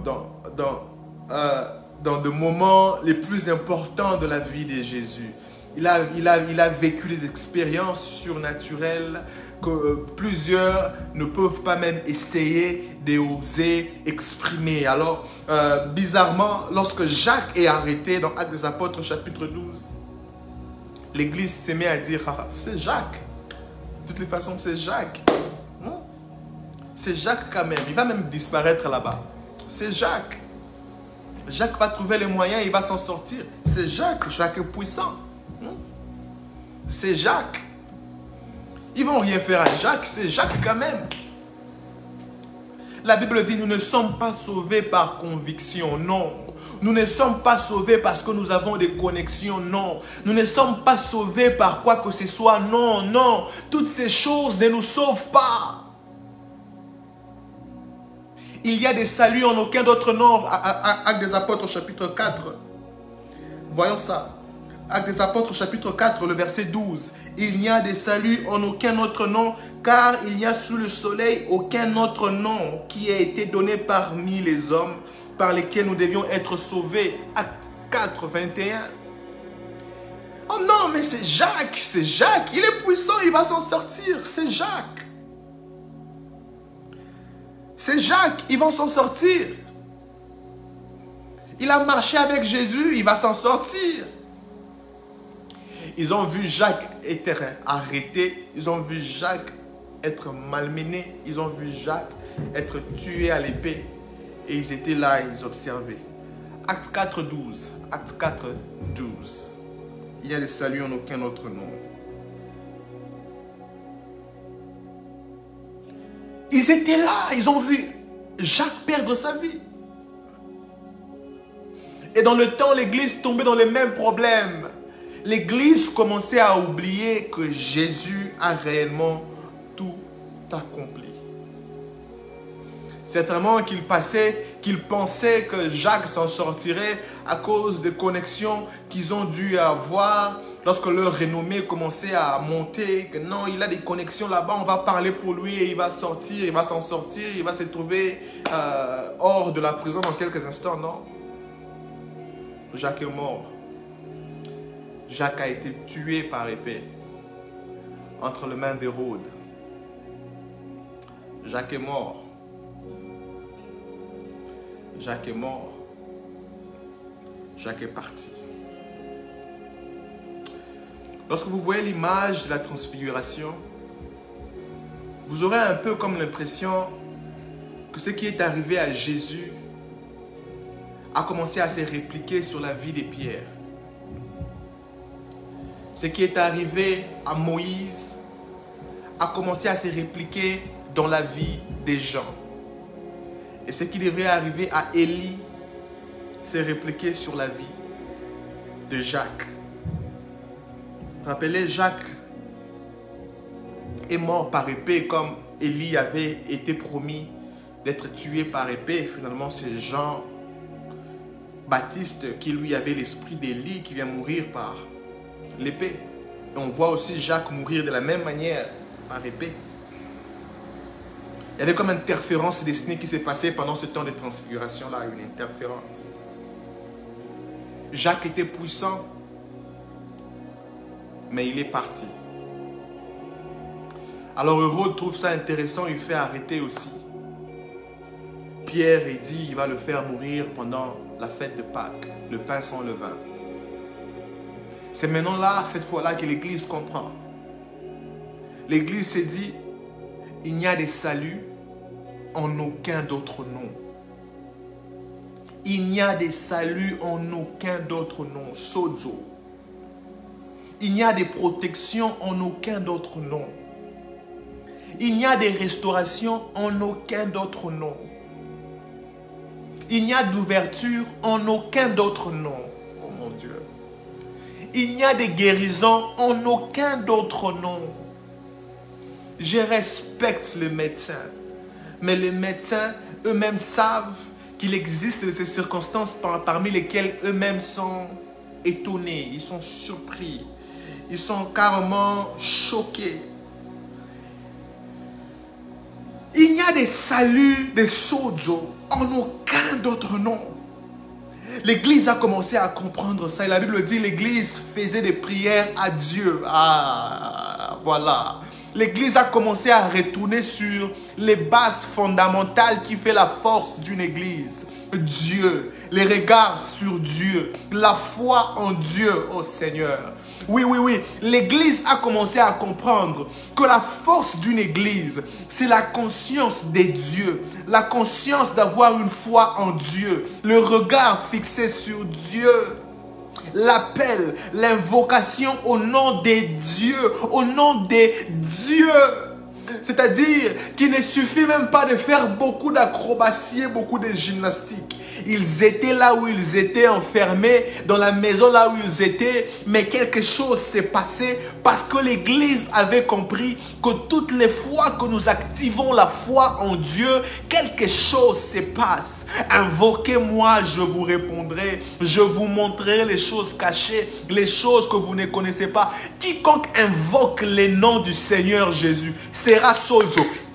Speaker 1: moments les plus importants de la vie de Jésus. Il a vécu des expériences surnaturelles que plusieurs ne peuvent pas même essayer d'oser exprimer. Alors, bizarrement, lorsque Jacques est arrêté dans Actes des Apôtres chapitre 12, l'église s'est mise à dire, ah, c'est Jacques. De toutes les façons, c'est Jacques. C'est Jacques quand même. Il va même disparaître là-bas. C'est Jacques. Jacques va trouver les moyens, il va s'en sortir. C'est Jacques. Jacques est puissant. C'est Jacques. Ils vont rien faire à Jacques. C'est Jacques quand même. La Bible dit, nous ne sommes pas sauvés par conviction, non. Nous ne sommes pas sauvés parce que nous avons des connexions, non. Nous ne sommes pas sauvés par quoi que ce soit, non, non. Toutes ces choses ne nous sauvent pas. Il y a des saluts en aucun autre nom. Actes des Apôtres, chapitre 4. Voyons ça. Actes des Apôtres, chapitre 4, le verset 12. Il n'y a des saluts en aucun autre nom, car il n'y a sous le soleil aucun autre nom qui ait été donné parmi les hommes par lesquels nous devions être sauvés. Actes 4, 21. Oh non, mais c'est Jacques, c'est Jacques. Il est puissant, il va s'en sortir. C'est Jacques. C'est Jacques, ils vont s'en sortir. Il a marché avec Jésus, il va s'en sortir. Ils ont vu Jacques être arrêté, ils ont vu Jacques être malmené, ils ont vu Jacques être tué à l'épée. Et ils étaient là, ils observaient. Acte 4, 12. Acte 4, 12. Il y a des saluts en aucun autre nom. Ils étaient là, ils ont vu Jacques perdre sa vie. Et dans le temps, l'église tombait dans les mêmes problèmes. L'église commençait à oublier que Jésus a réellement tout accompli. Certainement qu'ils pensaient que Jacques s'en sortirait à cause des connexions qu'ils ont dû avoir lorsque leur renommée commençait à monter. Que non, il a des connexions là-bas, on va parler pour lui et il va sortir, il va s'en sortir, il va se trouver hors de la prison dans quelques instants. Non, Jacques est mort. Jacques a été tué par épée entre les mains d'Hérode. Jacques est mort. Jacques est mort. Jacques est parti. Lorsque vous voyez l'image de la transfiguration, vous aurez un peu comme l'impression que ce qui est arrivé à Jésus a commencé à se répliquer sur la vie des pierres. Ce qui est arrivé à Moïse a commencé à se répliquer dans la vie des gens. Et ce qui devrait arriver à Élie s'est répliqué sur la vie de Jacques. Rappelez, Jacques est mort par épée comme Élie avait été promis d'être tué par épée. Finalement, c'est Jean-Baptiste qui lui avait l'esprit d'Élie qui vient mourir par l'épée. Et on voit aussi Jacques mourir de la même manière par épée. Il y avait comme une interférence destinée qui s'est passée pendant ce temps de transfiguration-là, une interférence. Jacques était puissant, mais il est parti. Alors Hérode trouve ça intéressant, il fait arrêter aussi Pierre et dit il va le faire mourir pendant la fête de Pâques, le pain sans levain. C'est maintenant là, cette fois-là, que l'Église comprend. L'Église s'est dit, il n'y a de salut en aucun d'autre nom. Il n'y a de salut en aucun d'autre nom. Sozo. Il n'y a de protection en aucun d'autre nom. Il n'y a de restauration en aucun d'autre nom. Il n'y a d'ouverture en aucun d'autre nom. Oh mon Dieu. Il n'y a de guérison en aucun d'autre nom. Je respecte les médecins. Mais les médecins eux-mêmes savent qu'il existe ces circonstances parmi lesquelles eux-mêmes sont étonnés. Ils sont surpris. Ils sont carrément choqués. Il n'y a des saluts, des sozo en aucun d'autre nom. L'église a commencé à comprendre ça. Et la Bible dit, l'église faisait des prières à Dieu. Ah, voilà. L'église a commencé à retourner sur les bases fondamentales qui fait la force d'une église. Dieu, les regards sur Dieu, la foi en Dieu, oh Seigneur. Oui, oui, oui. L'église a commencé à comprendre que la force d'une église, c'est la conscience des dieux, la conscience d'avoir une foi en Dieu, le regard fixé sur Dieu. L'appel, l'invocation au nom des dieux, au nom des dieux. C'est-à-dire qu'il ne suffit même pas de faire beaucoup d'acrobaties, beaucoup de gymnastique. Ils étaient là où ils étaient enfermés, dans la maison là où ils étaient, mais quelque chose s'est passé parce que l'Église avait compris que toutes les fois que nous activons la foi en Dieu, quelque chose se passe. Invoquez-moi, je vous répondrai. Je vous montrerai les choses cachées, les choses que vous ne connaissez pas. Quiconque invoque les noms du Seigneur Jésus sera sauvé.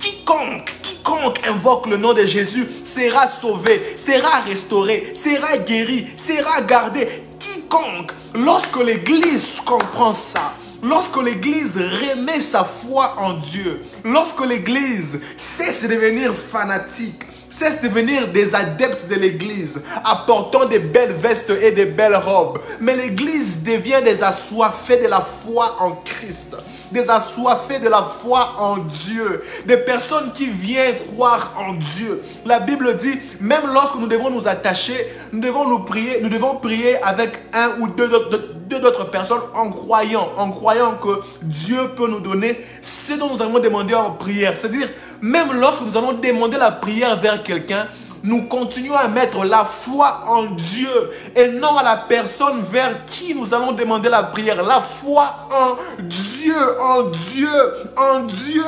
Speaker 1: Quiconque invoque le nom de Jésus sera sauvé, sera restauré, sera guéri, sera gardé. Quiconque, lorsque l'Église comprend ça, lorsque l'Église remet sa foi en Dieu, lorsque l'Église cesse de devenir fanatique, cesse de devenir des adeptes de l'Église, apportant des belles vestes et des belles robes, mais l'Église devient des assoiffés de la foi en Christ, des assoiffés de la foi en Dieu, des personnes qui viennent croire en Dieu. La Bible dit, même lorsque nous devons nous attacher, nous devons prier avec un ou deux d'autres personnes en croyant que Dieu peut nous donner ce dont nous avons demandé en prière. C'est-à-dire, même lorsque nous allons demander la prière vers quelqu'un, nous continuons à mettre la foi en Dieu et non à la personne vers qui nous allons demander la prière. La foi en Dieu, en Dieu, en Dieu.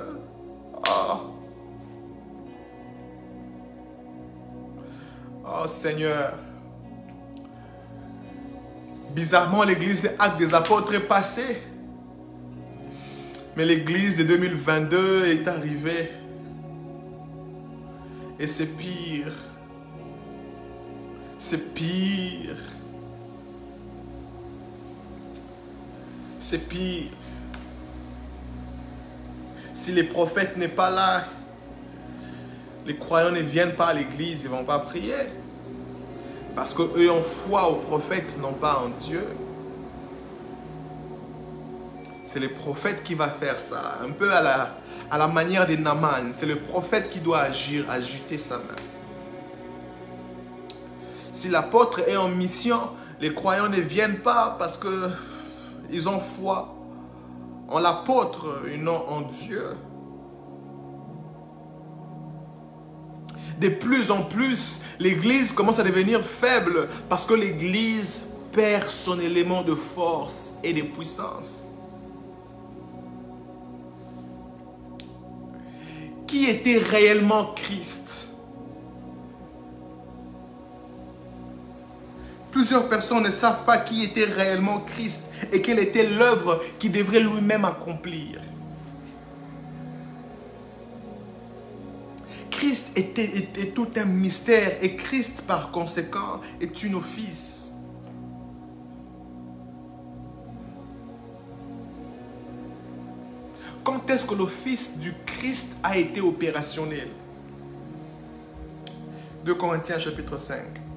Speaker 1: Oh, oh Seigneur. Bizarrement, l'église des Actes des Apôtres est passée. Mais l'église de 2022 est arrivée. Et c'est pire. C'est pire. C'est pire. Si les prophètes n'est pas là, les croyants ne viennent pas à l'église, ils ne vont pas prier. Parce qu'eux ont foi aux prophètes, non pas en Dieu. C'est le prophète qui va faire ça. Un peu à la manière de Naaman. C'est le prophète qui doit agir, agiter sa main. Si l'apôtre est en mission, les croyants ne viennent pas parce qu'ils ont foi en l'apôtre et non en Dieu. De plus en plus, l'église commence à devenir faible parce que l'église perd son élément de force et de puissance. Qui était réellement Christ? Plusieurs personnes ne savent pas qui était réellement Christ et quelle était l'œuvre qu'il devrait lui-même accomplir. Christ est tout un mystère et Christ par conséquent est une office. Quand est-ce que l'office du Christ a été opérationnel? 2 Corinthiens chapitre 5.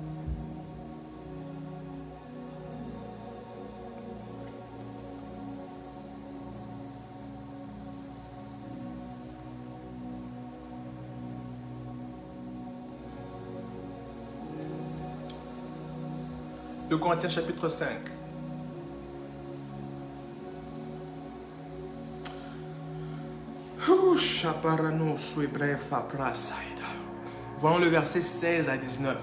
Speaker 1: De Corinthiens chapitre 5. Voyons le verset 16 à 19.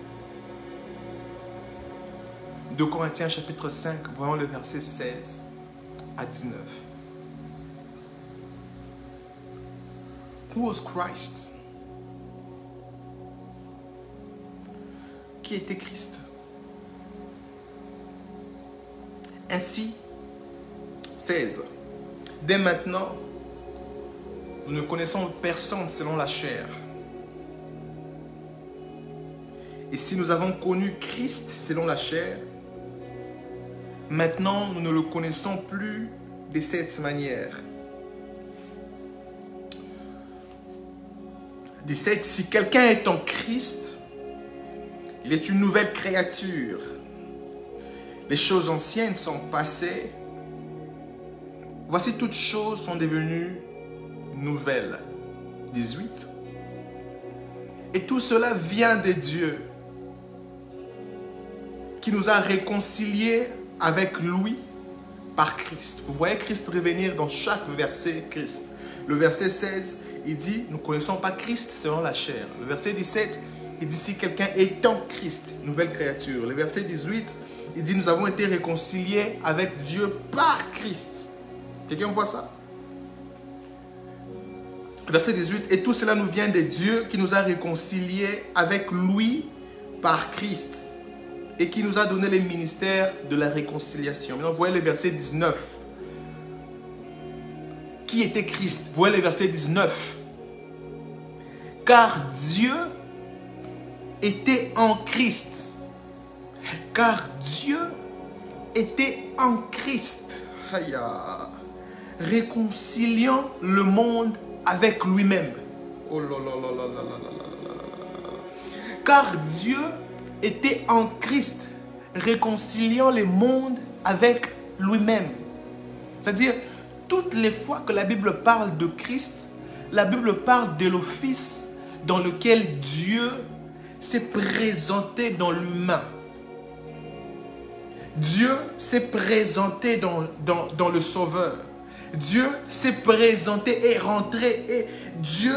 Speaker 1: De Corinthiens chapitre 5, voyons le verset 16 à 19. Who was Christ? Qui était Christ? Ainsi, 16. Dès maintenant, nous ne connaissons personne selon la chair. Et si nous avons connu Christ selon la chair, maintenant nous ne le connaissons plus de cette manière. 17. Si quelqu'un est en Christ, il est une nouvelle créature. Les choses anciennes sont passées. Voici toutes choses sont devenues nouvelles. 18. Et tout cela vient de Dieu, qui nous a réconciliés avec lui par Christ. Vous voyez Christ revenir dans chaque verset, Christ. Le verset 16, il dit, nous ne connaissons pas Christ selon la chair. Le verset 17, il dit, si quelqu'un est en Christ, nouvelle créature. Le verset 18, il dit, nous avons été réconciliés avec Dieu par Christ. Quelqu'un voit ça? Verset 18, et tout cela nous vient de Dieu qui nous a réconciliés avec lui par Christ et qui nous a donné le ministère de la réconciliation. Maintenant, vous voyez le verset 19. Qui était Christ? Vous voyez le verset 19. Car Dieu était en Christ. Car Dieu était en Christ. Aïe, réconciliant le monde avec lui-même. Oh là là là là là là là là. Car Dieu était en Christ, réconciliant le monde avec lui-même. C'est-à-dire, toutes les fois que la Bible parle de Christ, la Bible parle de l'office dans lequel Dieu s'est présenté dans l'humain. Dieu s'est présenté dans le Sauveur. Dieu s'est présenté et rentré. Et Dieu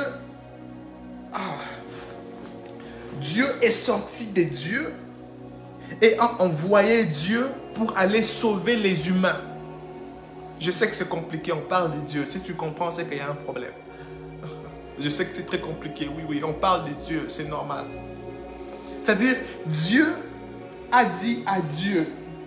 Speaker 1: est sorti de Dieu et a envoyé Dieu pour aller sauver les humains. Je sais que c'est compliqué, on parle de Dieu. Si tu comprends, c'est qu'il y a un problème. Je sais que c'est très compliqué, oui, on parle de Dieu, c'est normal. C'est-à-dire, Dieu a dit à Dieu.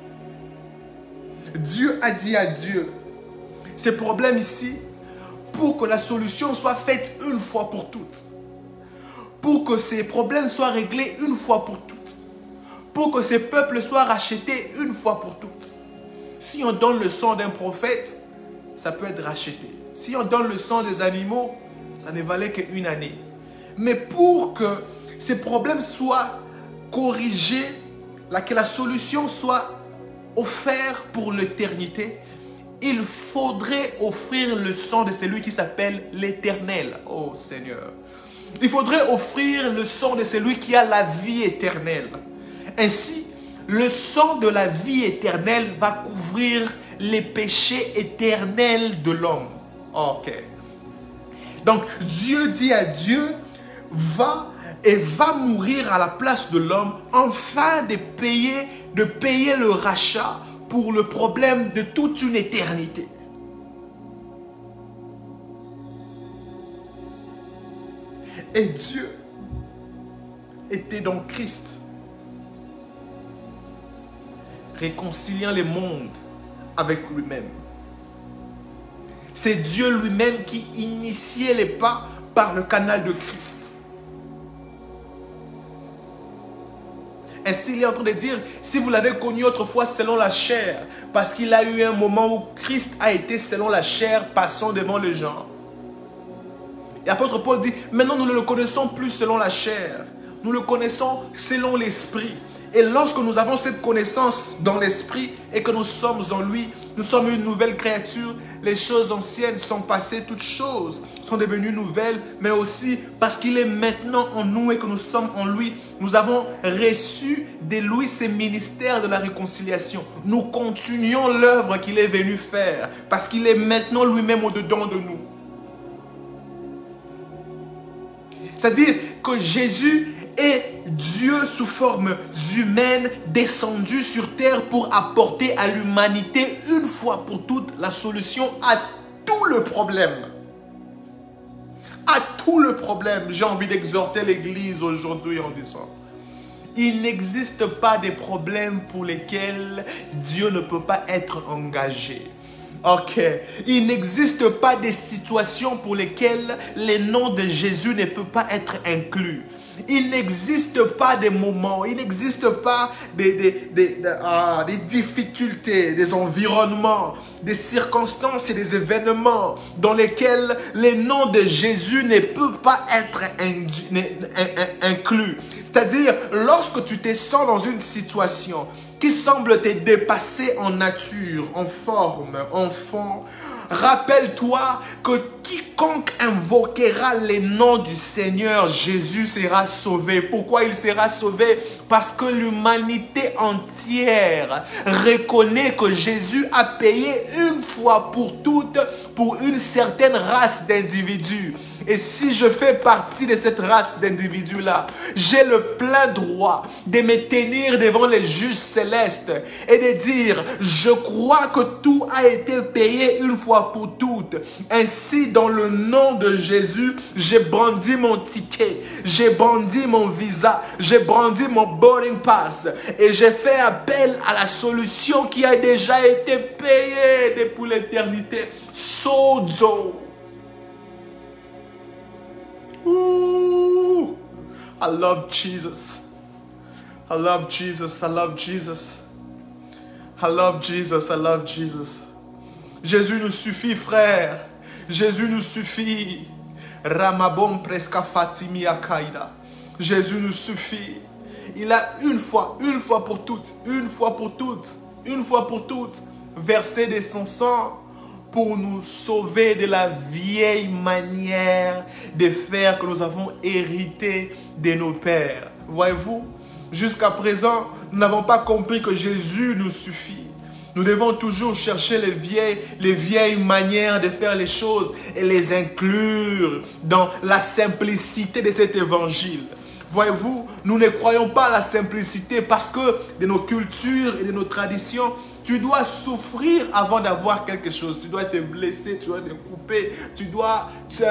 Speaker 1: Dieu a dit à Dieu. Ces problèmes ici, pour que la solution soit faite une fois pour toutes. Pour que ces problèmes soient réglés une fois pour toutes. Pour que ces peuples soient rachetés une fois pour toutes. Si on donne le sang d'un prophète, ça peut être racheté. Si on donne le sang des animaux, ça ne valait qu'une année. Mais pour que ces problèmes soient corrigés, que la solution soit offerte pour l'éternité, il faudrait offrir le sang de celui qui s'appelle l'Éternel. Oh Seigneur. Il faudrait offrir le sang de celui qui a la vie éternelle. Ainsi, le sang de la vie éternelle va couvrir les péchés éternels de l'homme. Ok. Donc, Dieu dit à Dieu, va mourir à la place de l'homme afin de payer le rachat pour le problème de toute une éternité. Et Dieu était dans Christ, réconciliant les mondes avec lui-même. C'est Dieu lui-même qui initiait les pas par le canal de Christ. Ainsi, il est en train de dire, si vous l'avez connu autrefois selon la chair, parce qu'il a eu un moment où Christ a été selon la chair, passant devant les gens. Et l'apôtre Paul dit, maintenant nous ne le connaissons plus selon la chair, nous le connaissons selon l'esprit. Et lorsque nous avons cette connaissance dans l'esprit et que nous sommes en lui, nous sommes une nouvelle créature. Les choses anciennes sont passées, toutes choses sont devenues nouvelles, mais aussi parce qu'il est maintenant en nous et que nous sommes en lui, nous avons reçu de lui ce ministère de la réconciliation. Nous continuons l'œuvre qu'il est venu faire parce qu'il est maintenant lui-même au-dedans de nous. C'est-à-dire que Jésus est Dieu sous forme humaine descendu sur terre pour apporter à l'humanité une fois pour toutes la solution à tout le problème. À tout le problème. J'ai envie d'exhorter l'Église aujourd'hui en disant, il n'existe pas de problèmes pour lesquels Dieu ne peut pas être engagé. Ok, il n'existe pas de situations pour lesquelles le nom de Jésus ne peut pas être inclus. Il n'existe pas des moments, il n'existe pas des difficultés, des environnements, des circonstances et des événements dans lesquels le nom de Jésus ne peut pas être inclus. C'est-à-dire, lorsque tu te sens dans une situation qui semble te dépasser en nature, en forme, en fond, rappelle-toi que quiconque invoquera le nom du Seigneur Jésus sera sauvé. Pourquoi il sera sauvé? Parce que l'humanité entière reconnaît que Jésus a payé une fois pour toutes pour une certaine race d'individus. Et si je fais partie de cette race d'individus-là, j'ai le plein droit de me tenir devant les juges célestes et de dire, je crois que tout a été payé une fois pour toutes. Ainsi, dans le nom de Jésus, j'ai brandi mon ticket, j'ai brandi mon visa, j'ai brandi mon boarding pass et j'ai fait appel à la solution qui a déjà été payée depuis l'éternité. Sozo. Ooh, I love Jesus. I love Jesus. I love Jesus. I love Jesus. I love Jesus. Jésus nous suffit, frère. Jésus nous suffit. Ramabon presque Fatimi Akaïda. Jésus nous suffit. Il a une fois pour toutes, une fois pour toutes, versé de son sang pour nous sauver de la vieille manière de faire que nous avons hérité de nos pères. Voyez-vous, jusqu'à présent, nous n'avons pas compris que Jésus nous suffit. Nous devons toujours chercher les vieilles manières de faire les choses et les inclure dans la simplicité de cet évangile. Voyez-vous, nous ne croyons pas à la simplicité parce que de nos cultures et de nos traditions, tu dois souffrir avant d'avoir quelque chose. Tu dois te blesser, tu dois te couper, tu dois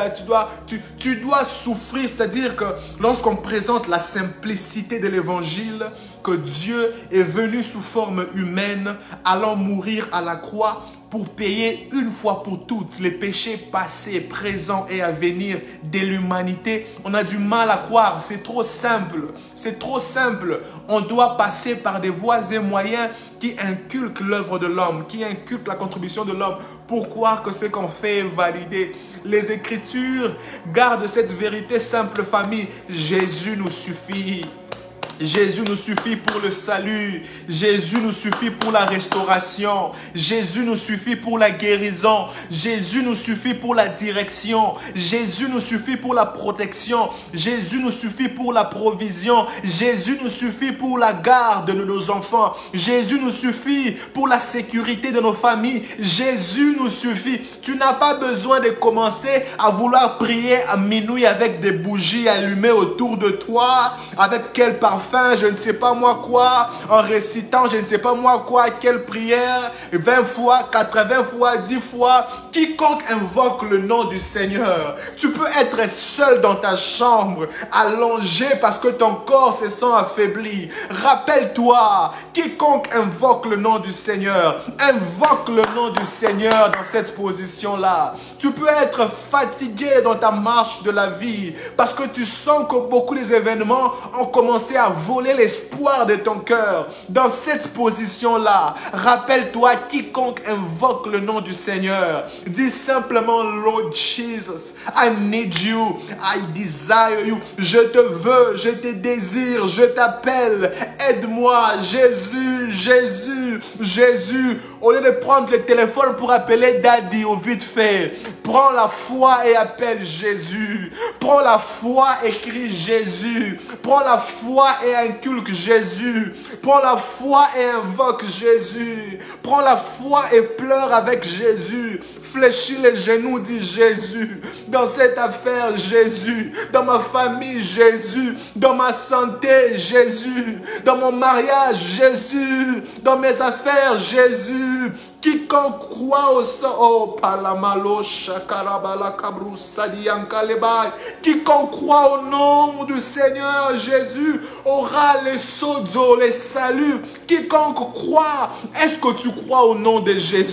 Speaker 1: souffrir. C'est-à-dire que lorsqu'on présente la simplicité de l'évangile, que Dieu est venu sous forme humaine, allant mourir à la croix pour payer une fois pour toutes les péchés passés, présents et à venir de l'humanité, on a du mal à croire. C'est trop simple. C'est trop simple. On doit passer par des voies et moyens qui inculquent l'œuvre de l'homme, qui inculquent la contribution de l'homme pour croire que ce qu'on fait est validé. Les Écritures gardent cette vérité simple, famille. Jésus nous suffit. Jésus nous suffit pour le salut. Jésus nous suffit pour la restauration. Jésus nous suffit pour la guérison. Jésus nous suffit pour la direction. Jésus nous suffit pour la protection. Jésus nous suffit pour la provision. Jésus nous suffit pour la garde de nos enfants. Jésus nous suffit pour la sécurité de nos familles. Jésus nous suffit. Tu n'as pas besoin de commencer à vouloir prier à minuit avec des bougies allumées autour de toi, avec quel parfum, je ne sais pas moi quoi, en récitant je ne sais pas moi quoi, quelle prière, 20 fois, 80 fois, 10 fois. Quiconque invoque le nom du Seigneur, tu peux être seul dans ta chambre, allongé parce que ton corps se sent affaibli. Rappelle-toi, quiconque invoque le nom du Seigneur, invoque le nom du Seigneur dans cette position-là. Tu peux être fatigué dans ta marche de la vie parce que tu sens que beaucoup des événements ont commencé à voler l'espoir de ton cœur. Dans cette position-là, rappelle-toi, quiconque invoque le nom du Seigneur, dis simplement, Lord Jesus, I need you, I desire you. Je te veux, je te désire, je t'appelle. Aide-moi, Jésus, Jésus, Jésus. Au lieu de prendre le téléphone pour appeler Daddy au vite fait, prends la foi et appelle Jésus. Prends la foi et crie Jésus. Prends la foi et inculque Jésus. Prends la foi et invoque Jésus. Prends la foi et pleure avec Jésus. Fléchis les genoux, dis Jésus. Dans cette affaire, Jésus. Dans ma famille, Jésus. Dans ma santé, Jésus. Dans mon mariage, Jésus. Dans mes affaires, Jésus. Quiconque croit au sang, oh, palamalo, shakarabala, kabrou, sadiyankalebay. Quiconque croit au nom du Seigneur Jésus aura les sozo, les saluts. Quiconque croit, est-ce que tu crois au nom de Jésus?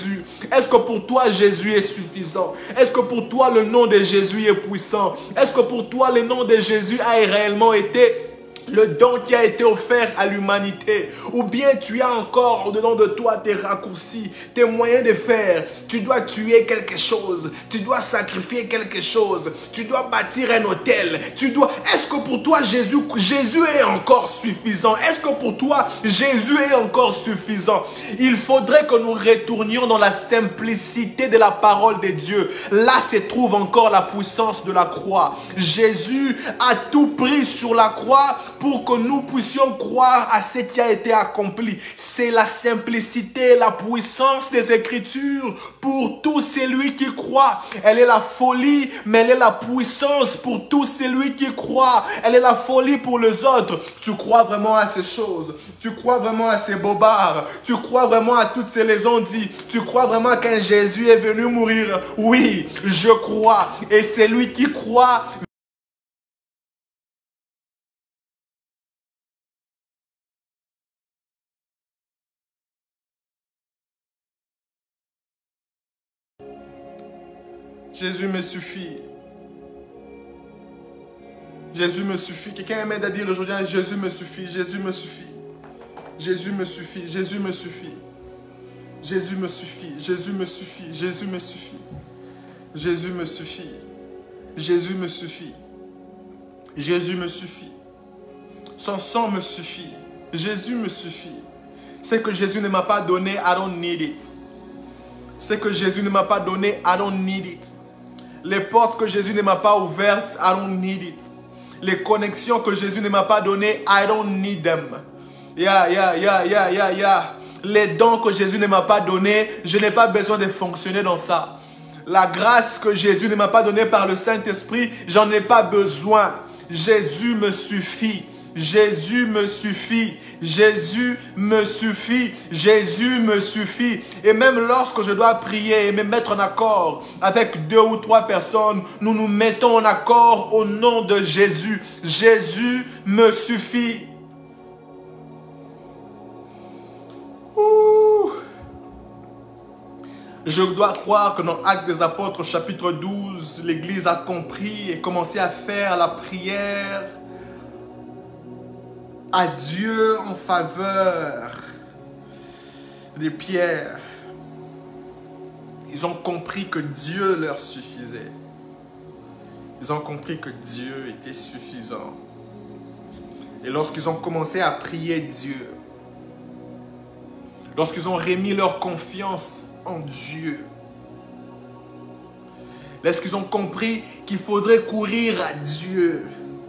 Speaker 1: Est-ce que pour toi, Jésus est suffisant? Est-ce que pour toi, le nom de Jésus est puissant? Est-ce que pour toi, le nom de Jésus a réellement été le don qui a été offert à l'humanité? Ou bien tu as encore au-dedans de toi tes raccourcis, tes moyens de faire. Tu dois tuer quelque chose, tu dois sacrifier quelque chose, tu dois bâtir un hôtel, Est-ce que pour toi Jésus est encore suffisant? Est-ce que pour toi Jésus est encore suffisant? Il faudrait que nous retournions dans la simplicité de la parole de Dieu. Là se trouve encore la puissance de la croix. Jésus a tout pris sur la croix pour que nous puissions croire à ce qui a été accompli. C'est la simplicité, la puissance des Écritures pour tout celui qui croit. Elle est la folie, mais elle est la puissance pour tout celui qui croit. Elle est la folie pour les autres. Tu crois vraiment à ces choses? Tu crois vraiment à ces bobards? Tu crois vraiment à toutes ces légendes? Tu crois vraiment qu'un Jésus est venu mourir? Oui, je crois. Et celui qui croit... Jésus me suffit. Jésus me suffit. Quelqu'un m'aide à dire aujourd'hui, Jésus me suffit, Jésus me suffit. Jésus me suffit, Jésus me suffit. Jésus me suffit, Jésus me suffit, Jésus me suffit. Jésus me suffit. Jésus me suffit. Jésus me suffit. Son sang me suffit. Jésus me suffit. Ce que Jésus ne m'a pas donné, I don't need it. Ce que Jésus ne m'a pas donné, I don't need it. Les portes que Jésus ne m'a pas ouvertes, I don't need it. Les connexions que Jésus ne m'a pas données, I don't need them. Les dons que Jésus ne m'a pas donnés, je n'ai pas besoin de fonctionner dans ça. La grâce que Jésus ne m'a pas donnée par le Saint-Esprit, j'en ai pas besoin. Jésus me suffit. Jésus me suffit. Jésus me suffit. Jésus me suffit. Et même lorsque je dois prier et me mettre en accord avec 2 ou 3 personnes, nous nous mettons en accord au nom de Jésus. Jésus me suffit. Ouh. Je dois croire que dans Actes des Apôtres, chapitre 12, l'Église a compris et commencé à faire la prière à Dieu en faveur de Pierre. Ils ont compris que Dieu leur suffisait. Ils ont compris que Dieu était suffisant. Et lorsqu'ils ont commencé à prier Dieu, lorsqu'ils ont remis leur confiance en Dieu, lorsqu'ils ont compris qu'il faudrait courir à Dieu,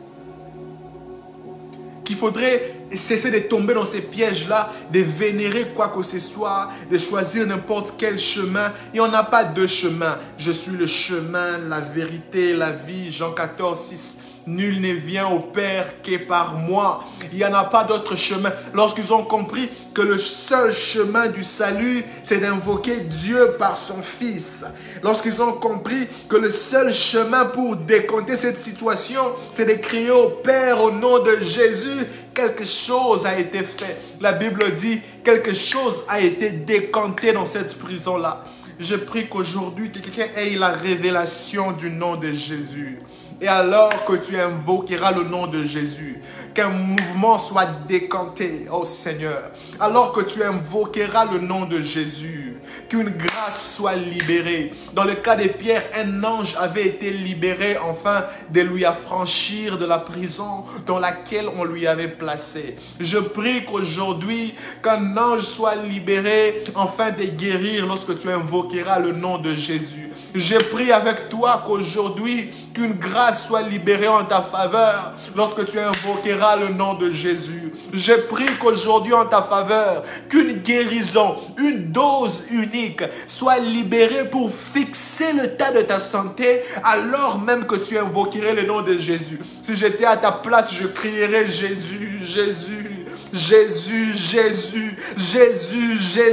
Speaker 1: qu'il faudrait cesser de tomber dans ces pièges-là, de vénérer quoi que ce soit, de choisir n'importe quel chemin. Il n'y en a pas deux chemins. Je suis le chemin, la vérité, la vie. Jean 14, 6. Nul ne vient au Père que par moi. Il n'y en a pas d'autre chemin. Lorsqu'ils ont compris que le seul chemin du salut, c'est d'invoquer Dieu par son Fils. Lorsqu'ils ont compris que le seul chemin pour décompter cette situation, c'est de crier au Père au nom de Jésus, quelque chose a été fait. La Bible dit, quelque chose a été décanté dans cette prison-là. Je prie qu'aujourd'hui, que quelqu'un ait la révélation du nom de Jésus. Et alors que tu invoqueras le nom de Jésus, qu'un mouvement soit décanté, oh Seigneur. Alors que tu invoqueras le nom de Jésus, qu'une grâce soit libérée. Dans le cas de Pierre, un ange avait été libéré afin de lui affranchir de la prison dans laquelle on lui avait placé. Je prie qu'aujourd'hui, qu'un ange soit libéré afin de guérir lorsque tu invoqueras le nom de Jésus. Je prie avec toi qu'aujourd'hui, qu'une grâce soit libérée en ta faveur lorsque tu invoqueras le nom de Jésus. Je prie qu'aujourd'hui en ta faveur, qu'une guérison, une dose unique soit libérée pour fixer l'état de ta santé alors même que tu invoquerais le nom de Jésus. Si j'étais à ta place, je crierais Jésus, Jésus. Jésus, Jésus, Jésus, Jésus,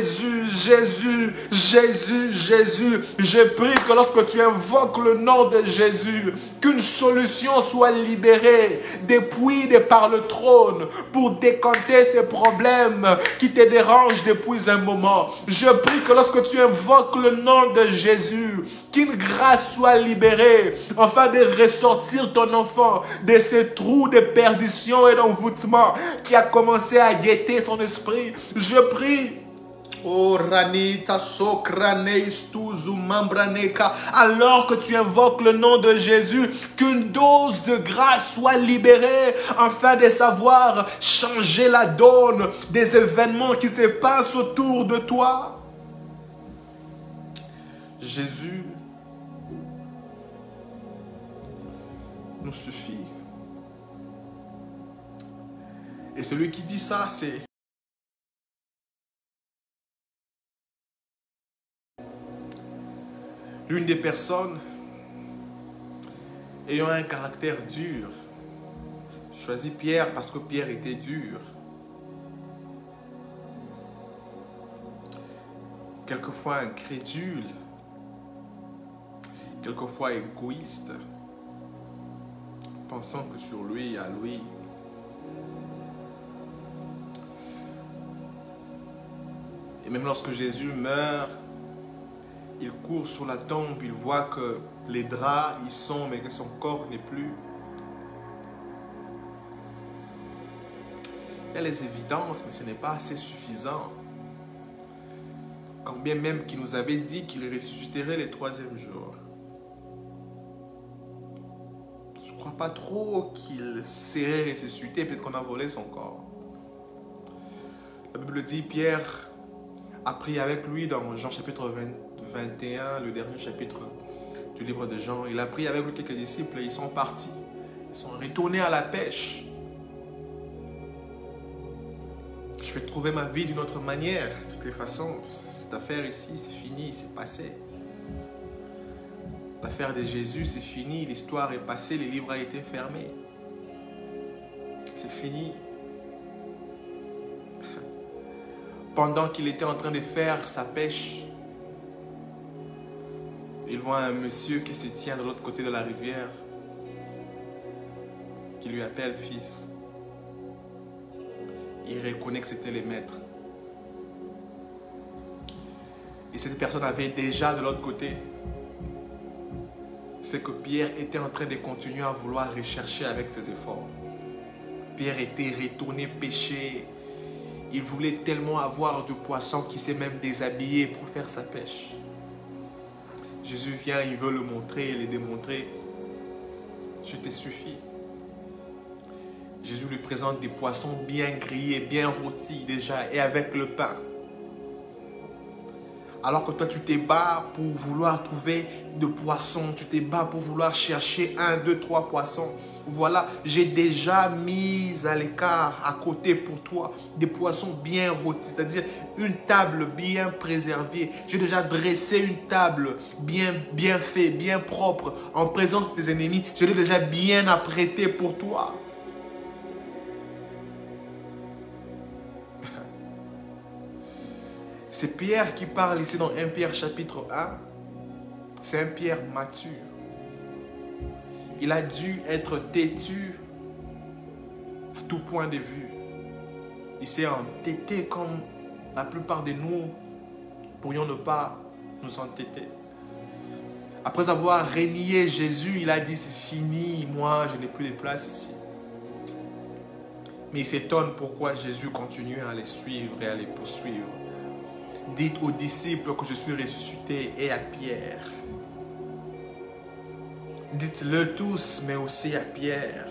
Speaker 1: Jésus, Jésus, Jésus. Je prie que lorsque tu invoques le nom de Jésus, qu'une solution soit libérée depuis par le trône pour décanter ces problèmes qui te dérangent depuis un moment. Je prie que lorsque tu invoques le nom de Jésus, qu'une grâce soit libérée afin de ressortir ton enfant de ces trous de perdition et d'envoûtement qui a commencé à guetter son esprit. Je prie. Oh, Ranita Sokraneistouzu Membraneka, alors que tu invoques le nom de Jésus, qu'une dose de grâce soit libérée afin de savoir changer la donne des événements qui se passent autour de toi. Jésus nous suffit. Et celui qui dit ça, c'est l'une des personnes ayant un caractère dur. Je choisis Pierre parce que Pierre était dur. Quelquefois incrédule, quelquefois égoïste, pensant que sur lui, à lui. Et même lorsque Jésus meurt, il court sur la tombe, il voit que les draps y sont, mais que son corps n'est plus. Il y a les évidences, mais ce n'est pas assez suffisant. Quand bien même qu'il nous avait dit qu'il ressusciterait le 3e jour. Je ne crois pas trop qu'il serait ressuscité, peut-être qu'on a volé son corps. La Bible dit, Pierre a pris avec lui dans Jean chapitre 21, le dernier chapitre du livre de Jean. Il a pris avec lui quelques disciples et ils sont partis. Ils sont retournés à la pêche. Je vais trouver ma vie d'une autre manière. De toutes les façons, cette affaire ici, c'est fini, c'est passé. L'affaire de Jésus, c'est fini. L'histoire est passée, les livres ont été fermés. C'est fini. Pendant qu'il était en train de faire sa pêche, il voit un monsieur qui se tient de l'autre côté de la rivière, qui lui appelle fils. Il reconnaît que c'était le maître. Et cette personne avait déjà de l'autre côté ce que Pierre était en train de continuer à vouloir rechercher avec ses efforts. Pierre était retourné pêcher. Il voulait tellement avoir de poissons qu'il s'est même déshabillé pour faire sa pêche. Jésus vient, il veut le montrer, le démontrer. Je te suffis. Jésus lui présente des poissons bien grillés, bien rôtis déjà, et avec le pain. Alors que toi, tu te bats pour vouloir trouver de poissons, tu te bats pour vouloir chercher 1, 2, 3 poissons. Voilà, j'ai déjà mis à l'écart, à côté pour toi, des poissons bien rôtis, c'est-à-dire une table bien préservée. J'ai déjà dressé une table bien faite, bien propre, en présence de tes ennemis. Je l'ai déjà bien apprêtée pour toi. C'est Pierre qui parle ici dans 1 Pierre chapitre 1. C'est un Pierre mature. Il a dû être têtu à tout point de vue. Il s'est entêté comme la plupart de nous pourrions ne pas nous entêter. Après avoir renié Jésus, il a dit c'est fini, moi je n'ai plus de place ici. Mais il s'étonne pourquoi Jésus continue à les suivre et à les poursuivre. Dites aux disciples que je suis ressuscité et à Pierre. Dites-le tous, mais aussi à Pierre.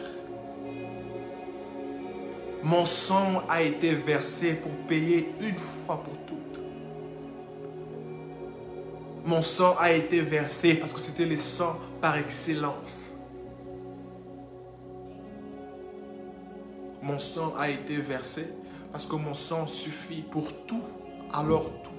Speaker 1: Mon sang a été versé pour payer une fois pour toutes. Mon sang a été versé parce que c'était le sang par excellence. Mon sang a été versé parce que mon sang suffit pour tout, alors tout.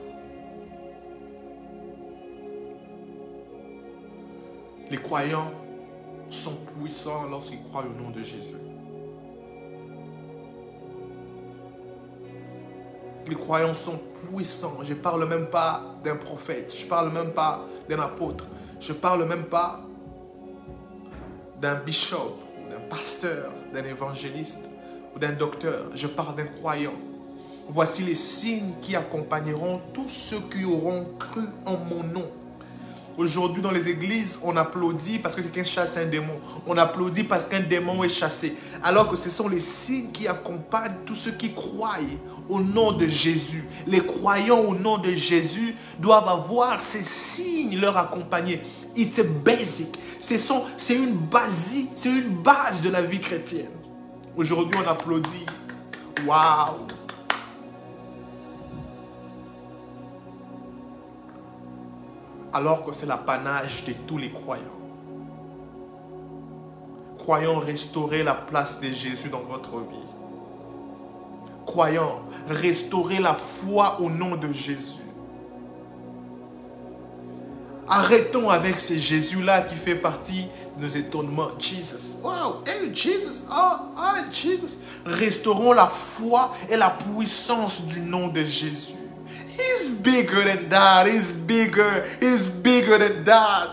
Speaker 1: Les croyants sont puissants lorsqu'ils croient au nom de Jésus. Les croyants sont puissants. Je ne parle même pas d'un prophète. Je ne parle même pas d'un apôtre. Je ne parle même pas d'un bishop, d'un pasteur, d'un évangéliste ou d'un docteur. Je parle d'un croyant. Voici les signes qui accompagneront tous ceux qui auront cru en mon nom. Aujourd'hui, dans les églises, on applaudit parce que quelqu'un chasse un démon. On applaudit parce qu'un démon est chassé. Alors que ce sont les signes qui accompagnent tous ceux qui croient au nom de Jésus. Les croyants au nom de Jésus doivent avoir ces signes leur accompagner. It's a basic. C'est une base de la vie chrétienne. Aujourd'hui, on applaudit. Waouh! Alors que c'est l'apanage de tous les croyants. Croyants, restaurez la place de Jésus dans votre vie. Croyants, restaurez la foi au nom de Jésus. Arrêtons avec ce Jésus-là qui fait partie de nos étonnements. Jesus, wow, hey Jesus, Jesus. Restaurons la foi et la puissance du nom de Jésus. He's bigger than that. He's bigger than that.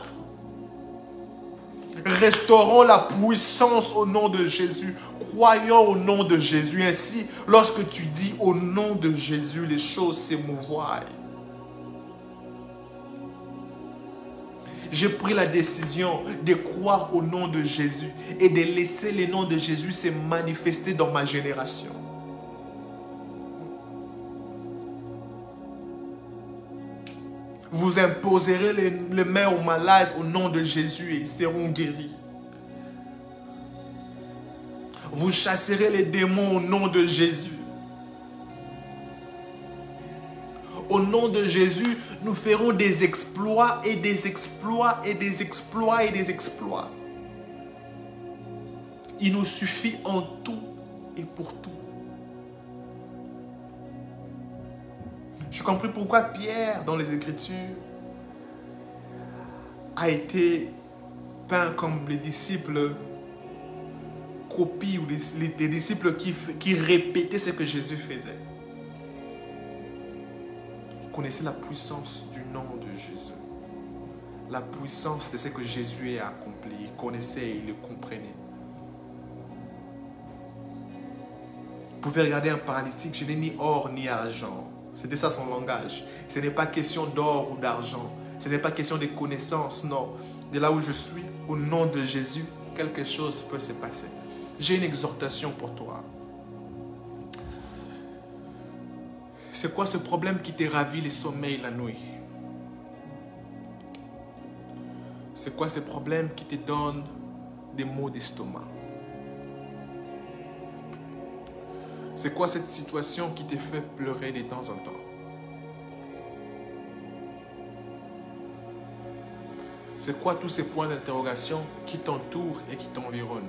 Speaker 1: Restaurons la puissance au nom de Jésus. Croyons au nom de Jésus. Ainsi, lorsque tu dis au nom de Jésus, les choses s'émouvoient. J'ai pris la décision de croire au nom de Jésus et de laisser le nom de Jésus se manifester dans ma génération. Vous imposerez les mains aux malades au nom de Jésus et ils seront guéris. Vous chasserez les démons au nom de Jésus. Au nom de Jésus, nous ferons des exploits et des exploits et des exploits et des exploits. Il nous suffit en tout et pour tout. J'ai compris pourquoi Pierre, dans les Écritures, a été peint comme les disciples copies ou des disciples qui répétaient ce que Jésus faisait. Connaissez la puissance du nom de Jésus. La puissance de ce que Jésus a accompli. Il connaissait et il le comprenait. Vous pouvez regarder un paralytique, je n'ai ni or ni argent. C'était ça son langage. Ce n'est pas question d'or ou d'argent. Ce n'est pas question de connaissances, non. De là où je suis, au nom de Jésus, quelque chose peut se passer. J'ai une exhortation pour toi. C'est quoi ce problème qui te ravit les sommeils la nuit? C'est quoi ce problème qui te donne des maux d'estomac? C'est quoi cette situation qui te fait pleurer de temps en temps? C'est quoi tous ces points d'interrogation qui t'entourent et qui t'environnent?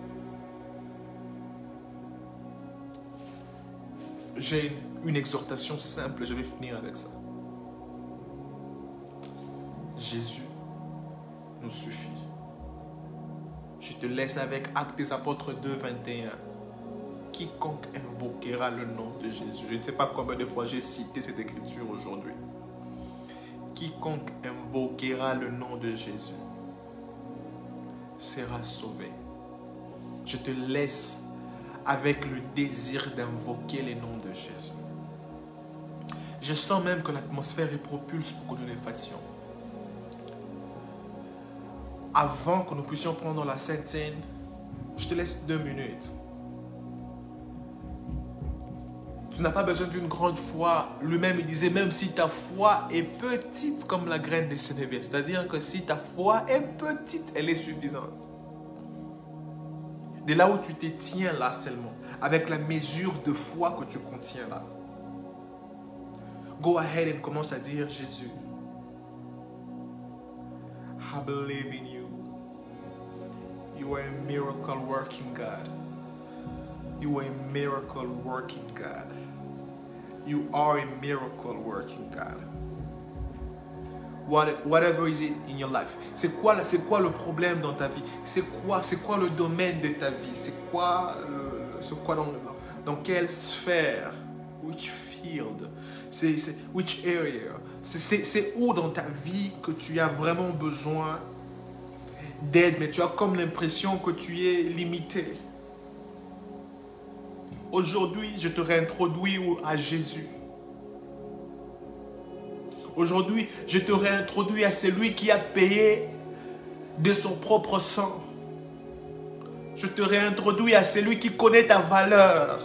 Speaker 1: J'ai une exhortation simple, je vais finir avec ça. Jésus nous suffit. Je te laisse avec Actes des Apôtres 2, 21. Quiconque invoquera le nom de Jésus. Je ne sais pas combien de fois j'ai cité cette écriture aujourd'hui. Quiconque invoquera le nom de Jésus sera sauvé. Je te laisse avec le désir d'invoquer le nom de Jésus. Je sens même que l'atmosphère est propulse pour que nous le fassions. Avant que nous puissions prendre la Sainte Seine, je te laisse 2 minutes. Tu n'as pas besoin d'une grande foi. Lui-même, il disait, même si ta foi est petite comme la graine de sénévé, c'est-à-dire que si ta foi est petite, elle est suffisante. De là où tu te tiens là seulement, avec la mesure de foi que tu contiens là. Go ahead et commence à dire, Jésus, I believe in you. You are a miracle working God. You are a miracle working God. You are a miracle working God. Whatever is it in your life. C'est quoi le problème dans ta vie? C'est quoi le domaine de ta vie? C'est quoi dans quelle sphère? Which healed? Which area? C'est où dans ta vie que tu as vraiment besoin d'aide, mais tu as comme l'impression que tu es limité? Aujourd'hui, je te réintroduis à Jésus. Aujourd'hui, je te réintroduis à celui qui a payé de son propre sang. Je te réintroduis à celui qui connaît ta valeur.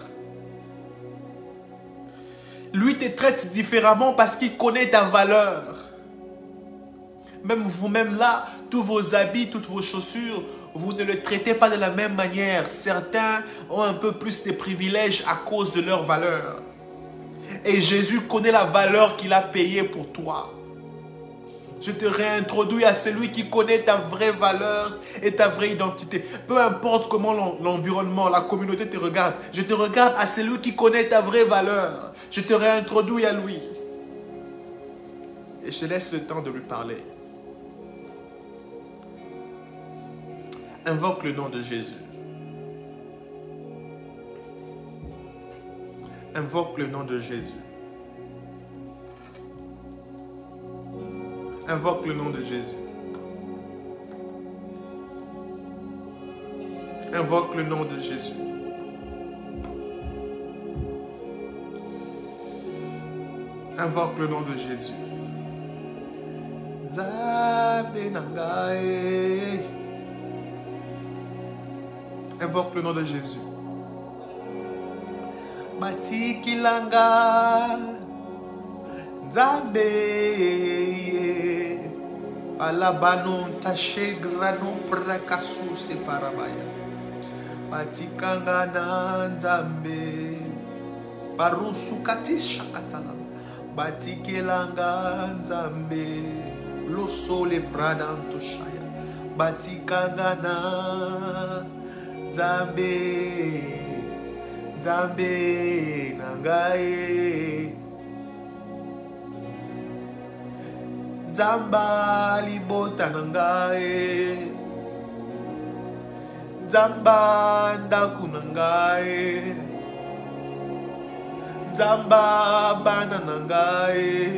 Speaker 1: Lui te traite différemment parce qu'il connaît ta valeur. Même vous-même là, tous vos habits, toutes vos chaussures, vous ne le traitez pas de la même manière. Certains ont un peu plus de privilèges à cause de leur valeur. Et Jésus connaît la valeur qu'il a payée pour toi. Je te réintroduis à celui qui connaît ta vraie valeur et ta vraie identité. Peu importe comment l'environnement, la communauté te regarde. Je te regarde à celui qui connaît ta vraie valeur. Je te réintroduis à lui. Et je te laisse le temps de lui parler. Invoque le nom de Jésus. Invoque le nom de Jésus. Invoque le nom de Jésus. Invoque le nom de Jésus. Invoque le nom de Jésus. Invoque le nom de Jésus. Batikilanga Nzambe Alabano Tashegrano Prakasu Separabaya Batikanga na Nzambe Barusu Katisha Katala Batikilanga Nzambe Loso Levradanto Shaya Batikanga na Nzambe Nzambe nangae Nzamba libota nangae Nzamba ndaku nangae Nzamba bana nangae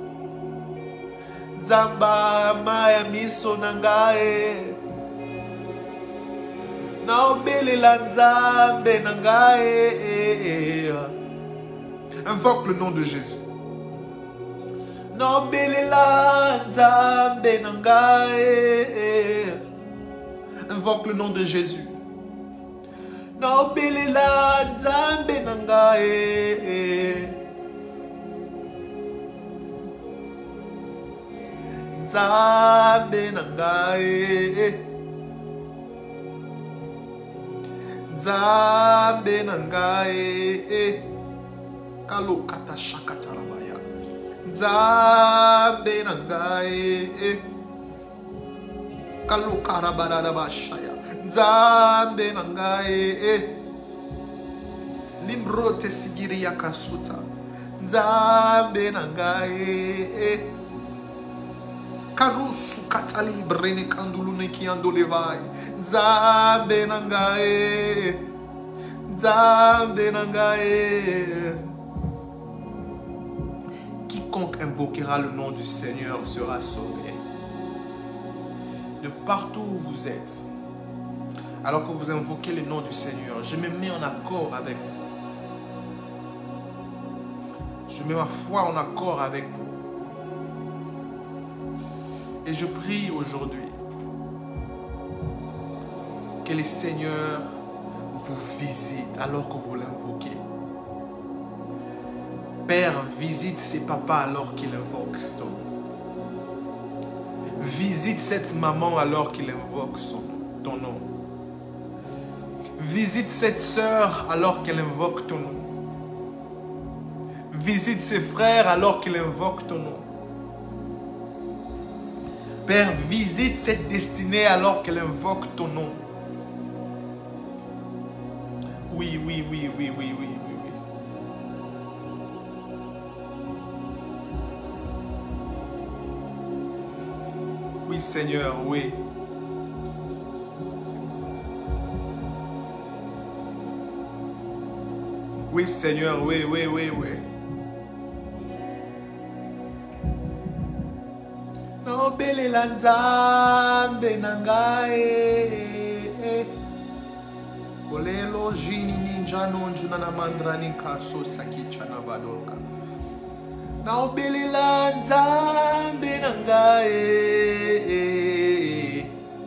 Speaker 1: Nzamba maya miso nangae Naobelela Nzambe nangae. Invoque le nom de Jésus. Naobelela Nzambe nangae. Invoque le nom de Jésus. Naobelela Nzambe nangae. Nzambe nangae. Nzambe nangae Kalo kata shakatarabaya Nzambe nangae Kalo karabarabashaya Nzambe nangae Limbrote sigiri yakasuta Nzambe nangae Karusu katali brene kandulu neki andolevai Nzambe nangae Nzambe nangae. Quiconque invoquera le nom du Seigneur sera sauvé. De partout où vous êtes, alors que vous invoquez le nom du Seigneur, je me mets en accord avec vous. Je mets ma foi en accord avec vous. Et je prie aujourd'hui que le Seigneur vous visite alors que vous l'invoquez. Père, visite ses papas alors qu'il invoque ton nom. Visite cette maman alors qu'il invoque ton nom. Visite cette sœur alors qu'elle invoque ton nom. Visite ses frères alors qu'il invoque ton nom. Père, visite cette destinée alors qu'elle invoque ton nom. Oui, oui, oui, oui, oui, oui, oui, oui. Oui, Seigneur, oui. Oui, Seigneur, oui, oui, oui, oui. belela nzambe na ngai. Kolelo jini ninja nonjuna na mandrani kaso sakicha na badoka. Na belela nzambe na ngai.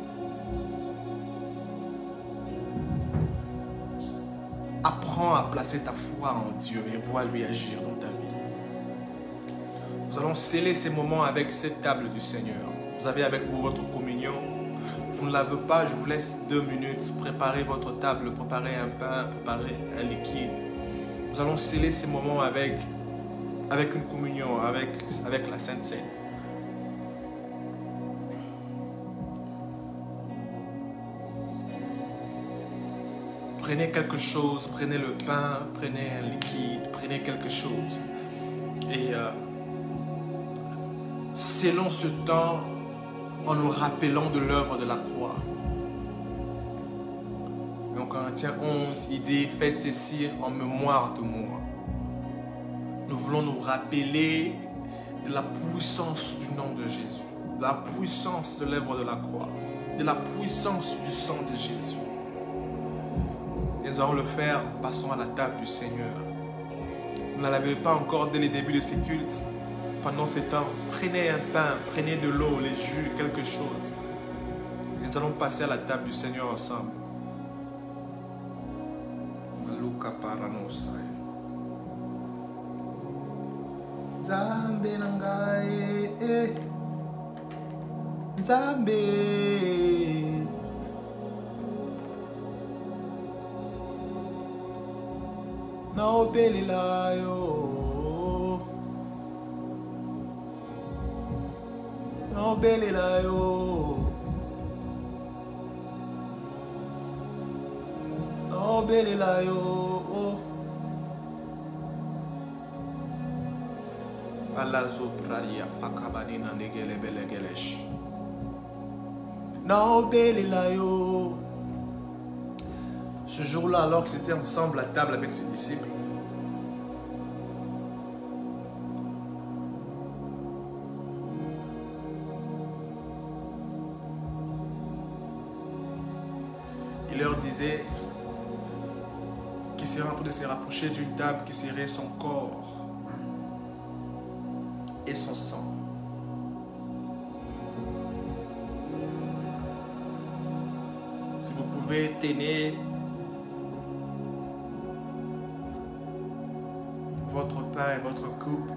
Speaker 1: Apprends à placer ta foi en Dieu et vois-lui agir dans ta vie. Nous allons sceller ces moments avec cette table du Seigneur. Vous avez avec vous votre communion. Vous ne l'avez pas, je vous laisse 2 minutes. Préparez votre table, préparez un pain, préparez un liquide. Nous allons sceller ces moments avec une communion, avec la Sainte Seine. Prenez quelque chose, prenez le pain, prenez un liquide, prenez quelque chose. Et scellons ce temps en nous rappelant de l'œuvre de la croix. Donc Corinthiens 11, il dit, faites ceci en mémoire de moi. Nous voulons nous rappeler de la puissance du nom de Jésus, de la puissance de l'œuvre de la croix, de la puissance du sang de Jésus. Et nous allons le faire en passant à la table du Seigneur. Vous ne l'avez pas encore dès le début de ces cultes. Pendant ces temps, prenez un pain, prenez de l'eau, les jus, quelque chose. Et nous allons passer à la table du Seigneur ensemble. Nzambe nangae, Nzambe, na obelela yo, na obelela yo, na obelela yo. Alazo praria fakabanina negele belegelesh. Na obelela yo. Ce jour-là, alors que c'était ensemble à table avec ses disciples, il leur disait qu'il serait en train de se rapprocher d'une table qui serait son corps et son sang. Si vous pouvez tenir votre pain et votre coupe,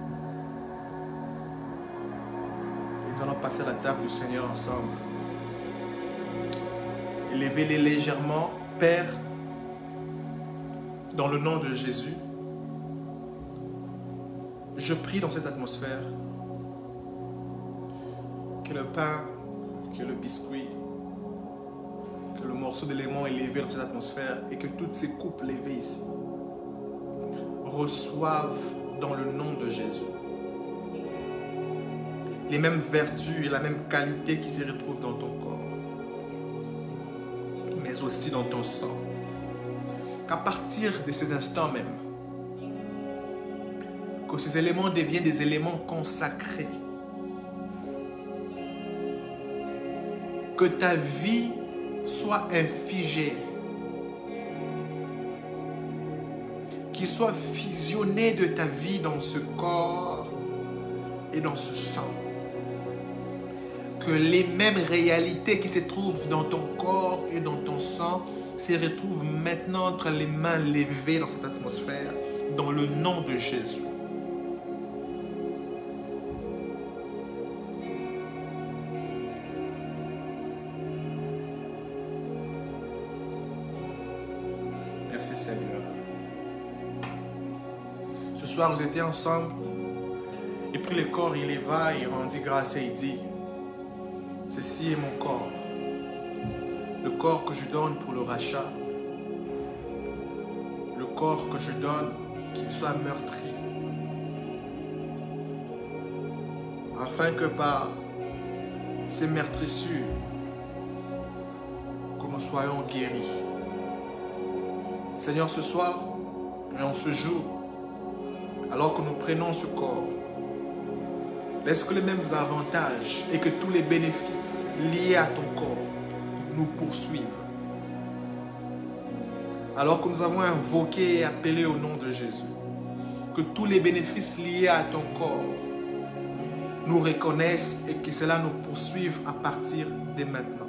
Speaker 1: et nous allons passer à la table du Seigneur ensemble. Élevez-les légèrement, Père, dans le nom de Jésus. Je prie dans cette atmosphère que le pain, que le biscuit, que le morceau d'élément élevé dans cette atmosphère et que toutes ces coupes levées ici reçoivent dans le nom de Jésus les mêmes vertus et la même qualité qui se retrouvent dans ton corps, mais aussi dans ton sang. Qu'à partir de ces instants même, que ces éléments deviennent des éléments consacrés. Que ta vie soit infigée. Qu'il soit fusionné de ta vie dans ce corps et dans ce sang. Que les mêmes réalités qui se trouvent dans ton corps et dans ton sang se retrouvent maintenant entre les mains levées dans cette atmosphère, dans le nom de Jésus. Merci Seigneur. Ce soir, vous étiez ensemble. Et puis le corps, il éva, il rendit grâce et il dit, ceci est mon corps. Le corps que je donne pour le rachat. Le corps que je donne, qu'il soit meurtri. Afin que par ces meurtrissures, que nous soyons guéris. Seigneur, ce soir et en ce jour, alors que nous prenons ce corps, Laisse que les mêmes avantages et que tous les bénéfices liés à ton corps nous poursuivent. Alors que nous avons invoqué et appelé au nom de Jésus, que tous les bénéfices liés à ton corps nous reconnaissent et que cela nous poursuive à partir de maintenant.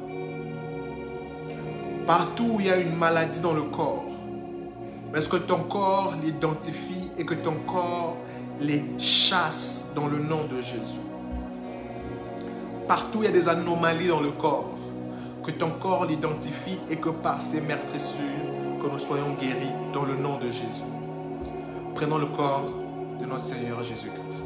Speaker 1: Partout où il y a une maladie dans le corps, est-ce que ton corps l'identifie et que ton corps les chasse dans le nom de Jésus? Partout où il y a des anomalies dans le corps, que ton corps l'identifie et que par ses meurtrissures, que nous soyons guéris dans le nom de Jésus. Prenons le corps de notre Seigneur Jésus-Christ.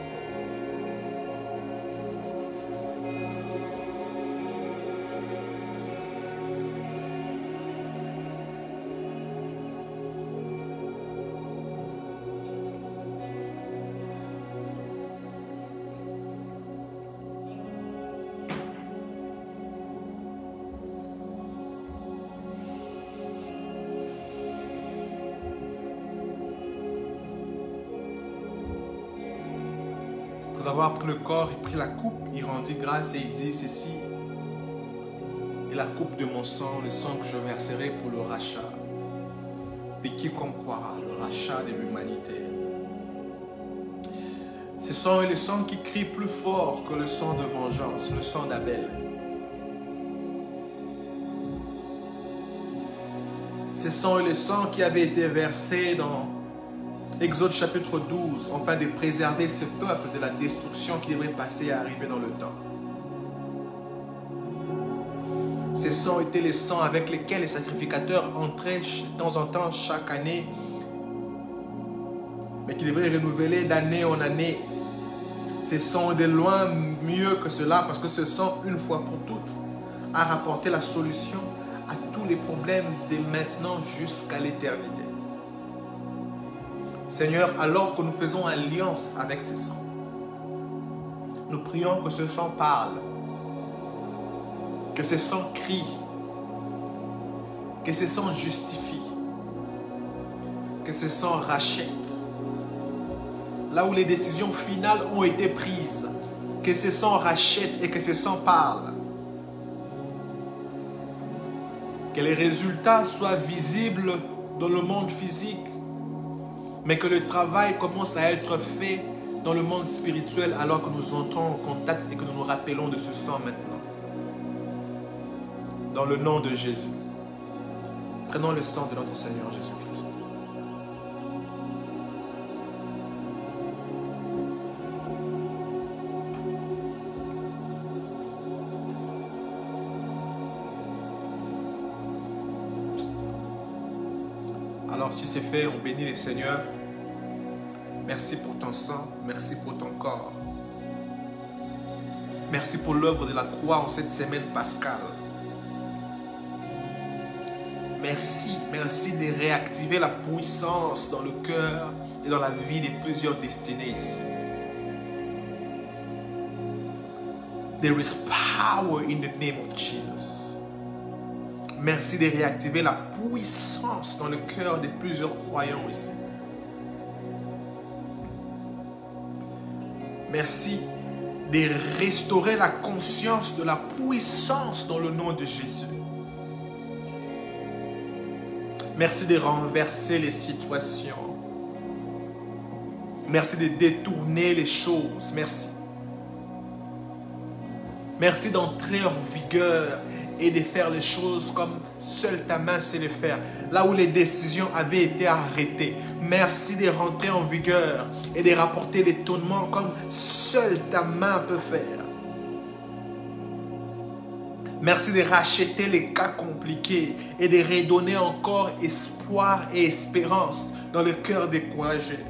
Speaker 1: Après avoir pris le corps, il prit la coupe, il rendit grâce et il dit ceci est la coupe de mon sang, le sang que je verserai pour le rachat de quiconque croira, le rachat de l'humanité. Ce sang est le sang qui crie plus fort que le sang de vengeance, le sang d'Abel. Ce sang est le sang qui avait été versé dans Exode chapitre 12, afin de préserver ce peuple de la destruction qui devrait passer et arriver dans le temps. Ces sangs étaient les sangs avec lesquels les sacrificateurs entraient de temps en temps chaque année, mais qui devraient renouveler d'année en année. Ces sangs est de loin mieux que cela, parce que ce sang, une fois pour toutes, a rapporté la solution à tous les problèmes de maintenant jusqu'à l'éternité. Seigneur, alors que nous faisons alliance avec ce sang, nous prions que ce sang parle, que ce sang crie, que ce sang justifie, que ce sang rachète. Là où les décisions finales ont été prises, que ce sang rachète et que ce sang parle. Que les résultats soient visibles dans le monde physique, mais que le travail commence à être fait dans le monde spirituel alors que nous entrons en contact et que nous nous rappelons de ce sang maintenant. Dans le nom de Jésus, prenons le sang de notre Seigneur Jésus-Christ. Alors si c'est fait, on bénit le Seigneur. Merci pour ton sang, merci pour ton corps. Merci pour l'œuvre de la croix en cette semaine pascale. Merci, merci de réactiver la puissance dans le cœur et dans la vie de plusieurs destinées ici. There is power in the name of Jesus. Merci de réactiver la puissance dans le cœur de plusieurs croyants ici. Merci de restaurer la conscience de la puissance dans le nom de Jésus. Merci de renverser les situations. Merci de détourner les choses. Merci. Merci d'entrer en vigueur et de faire les choses comme seule ta main sait le faire. Là où les décisions avaient été arrêtées. Merci de rentrer en vigueur et de rapporter l'étonnement comme seule ta main peut faire. Merci de racheter les cas compliqués et de redonner encore espoir et espérance dans le cœur découragé.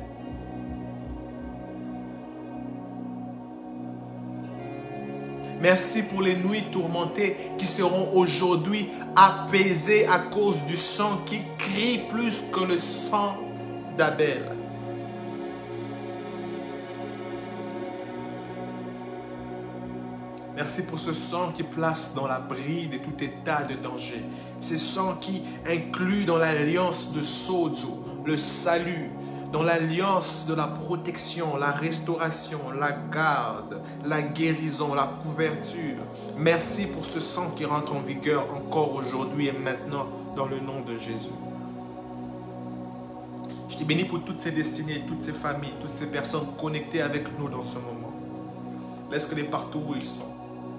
Speaker 1: Merci pour les nuits tourmentées qui seront aujourd'hui apaisées à cause du sang qui crie plus que le sang d'Abel. Merci pour ce sang qui place dans l'abri de tout état de danger. Ce sang qui inclut dans l'alliance de Sozo le salut, dans l'alliance de la protection, la restauration, la garde, la guérison, la couverture. Merci pour ce sang qui rentre en vigueur encore aujourd'hui et maintenant dans le nom de Jésus. Je te bénis pour toutes ces destinées, toutes ces familles, toutes ces personnes connectées avec nous dans ce moment. Laisse-les partout où ils sont.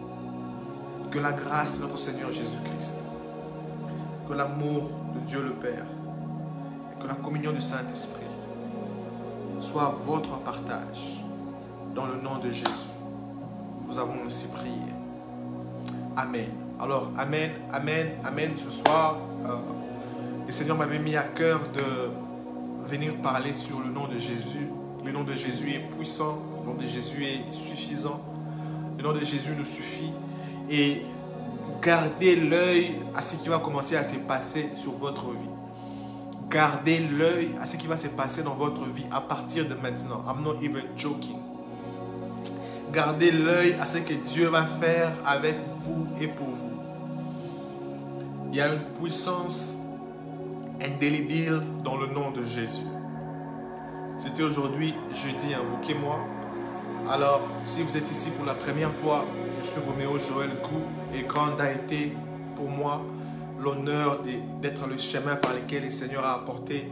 Speaker 1: Que la grâce de notre Seigneur Jésus-Christ, que l'amour de Dieu le Père et que la communion du Saint-Esprit soit votre partage dans le nom de Jésus. Nous avons ainsi prié. Amen. Alors, amen, amen, amen. Ce soir, le Seigneur m'avait mis à cœur de venir parler sur le nom de Jésus. Le nom de Jésus est puissant, le nom de Jésus est suffisant. Le nom de Jésus nous suffit. Et gardez l'œil à ce qui va commencer à se passer sur votre vie. Gardez l'œil à ce qui va se passer dans votre vie à partir de maintenant. I'm not even joking. Gardez l'œil à ce que Dieu va faire avec vous et pour vous. Il y a une puissance indélébile dans le nom de Jésus. C'était aujourd'hui, jeudi, invoquez-moi. Alors, si vous êtes ici pour la première fois, je suis Roméo Joël Gou et grand a été pour moi l'honneur d'être le chemin par lequel le Seigneur a apporté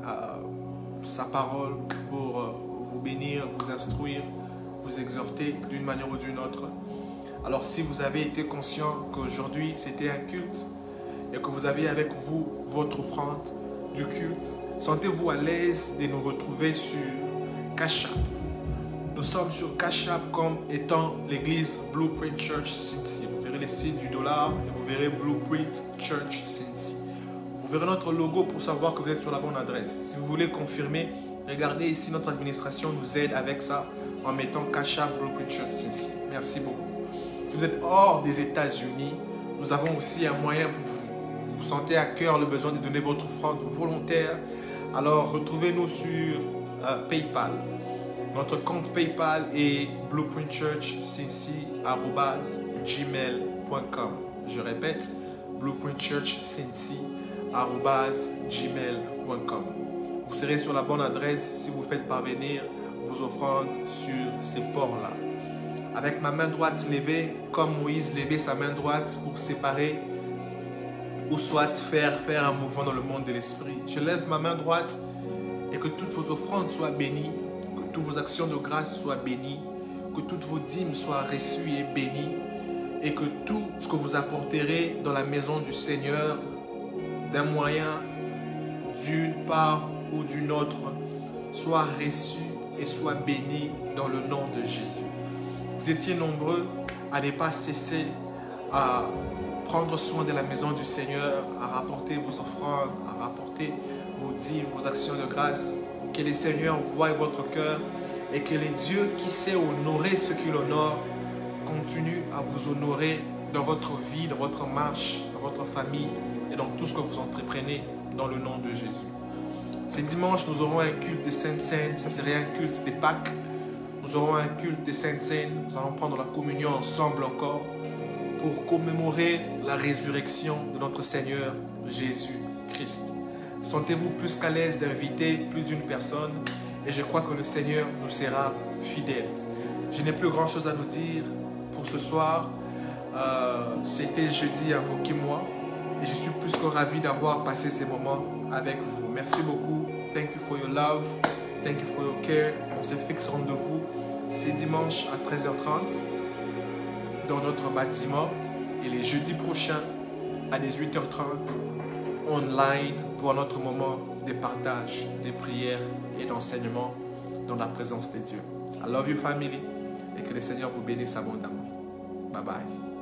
Speaker 1: sa parole pour vous bénir, vous instruire, vous exhorter d'une manière ou d'une autre. Alors, si vous avez été conscient qu'aujourd'hui c'était un culte et que vous avez avec vous votre offrande du culte, sentez-vous à l'aise de nous retrouver sur Cash App. Nous sommes sur Cash App comme étant l'église Blueprint Church Cincy. Vous verrez les signes du dollar et vous verrez Blueprint Church Cincy. Vous verrez notre logo pour savoir que vous êtes sur la bonne adresse. Si vous voulez confirmer, regardez ici, notre administration nous aide avec ça en mettant Cash App Blueprint Church Cincy. Merci beaucoup. Si vous êtes hors des États-Unis, nous avons aussi un moyen pour vous. Vous sentez à cœur le besoin de donner votre offrande volontaire, alors retrouvez-nous sur PayPal. Notre compte PayPal est blueprintchurchcincy@gmail.com. Je répète, blueprintchurchcincy@gmail.com. Vous serez sur la bonne adresse si vous faites parvenir vos offrandes sur ces ports-là. Avec ma main droite levée, comme Moïse levait sa main droite pour séparer ou soit faire un mouvement dans le monde de l'esprit. Je lève ma main droite et que toutes vos offrandes soient bénies, que toutes vos actions de grâce soient bénies, que toutes vos dîmes soient reçues et bénies, et que tout ce que vous apporterez dans la maison du Seigneur, d'un moyen, d'une part ou d'une autre, soit reçu et soit béni dans le nom de Jésus. Vous étiez nombreux à ne pas cesser à prendre soin de la maison du Seigneur, à rapporter vos offrandes, à rapporter vos dîmes, vos actions de grâce. Que le Seigneur voie votre cœur et que le Dieu qui sait honorer ceux qui l'honorent continue à vous honorer dans votre vie, dans votre marche, dans votre famille et dans tout ce que vous entreprenez dans le nom de Jésus. Ce dimanche, nous aurons un culte de Sainte-Seine. Ça serait un culte de Pâques. Nous aurons un culte de Sainte-Seine. Nous allons prendre la communion ensemble encore pour commémorer la résurrection de notre Seigneur Jésus-Christ. Sentez-vous plus qu'à l'aise d'inviter plus d'une personne et je crois que le Seigneur nous sera fidèle. Je n'ai plus grand chose à nous dire pour ce soir. C'était jeudi, invoquez-moi et je suis plus que ravi d'avoir passé ces moments avec vous. Merci beaucoup. Thank you for your love. Thank you for your care. On se fixe rendez-vous. C'est dimanche à 13h30 dans notre bâtiment et les jeudis prochains à 18h30 online pour notre moment de partage, de prière et d'enseignement dans la présence de Dieu. I love you family et que le Seigneur vous bénisse abondamment. Bye bye.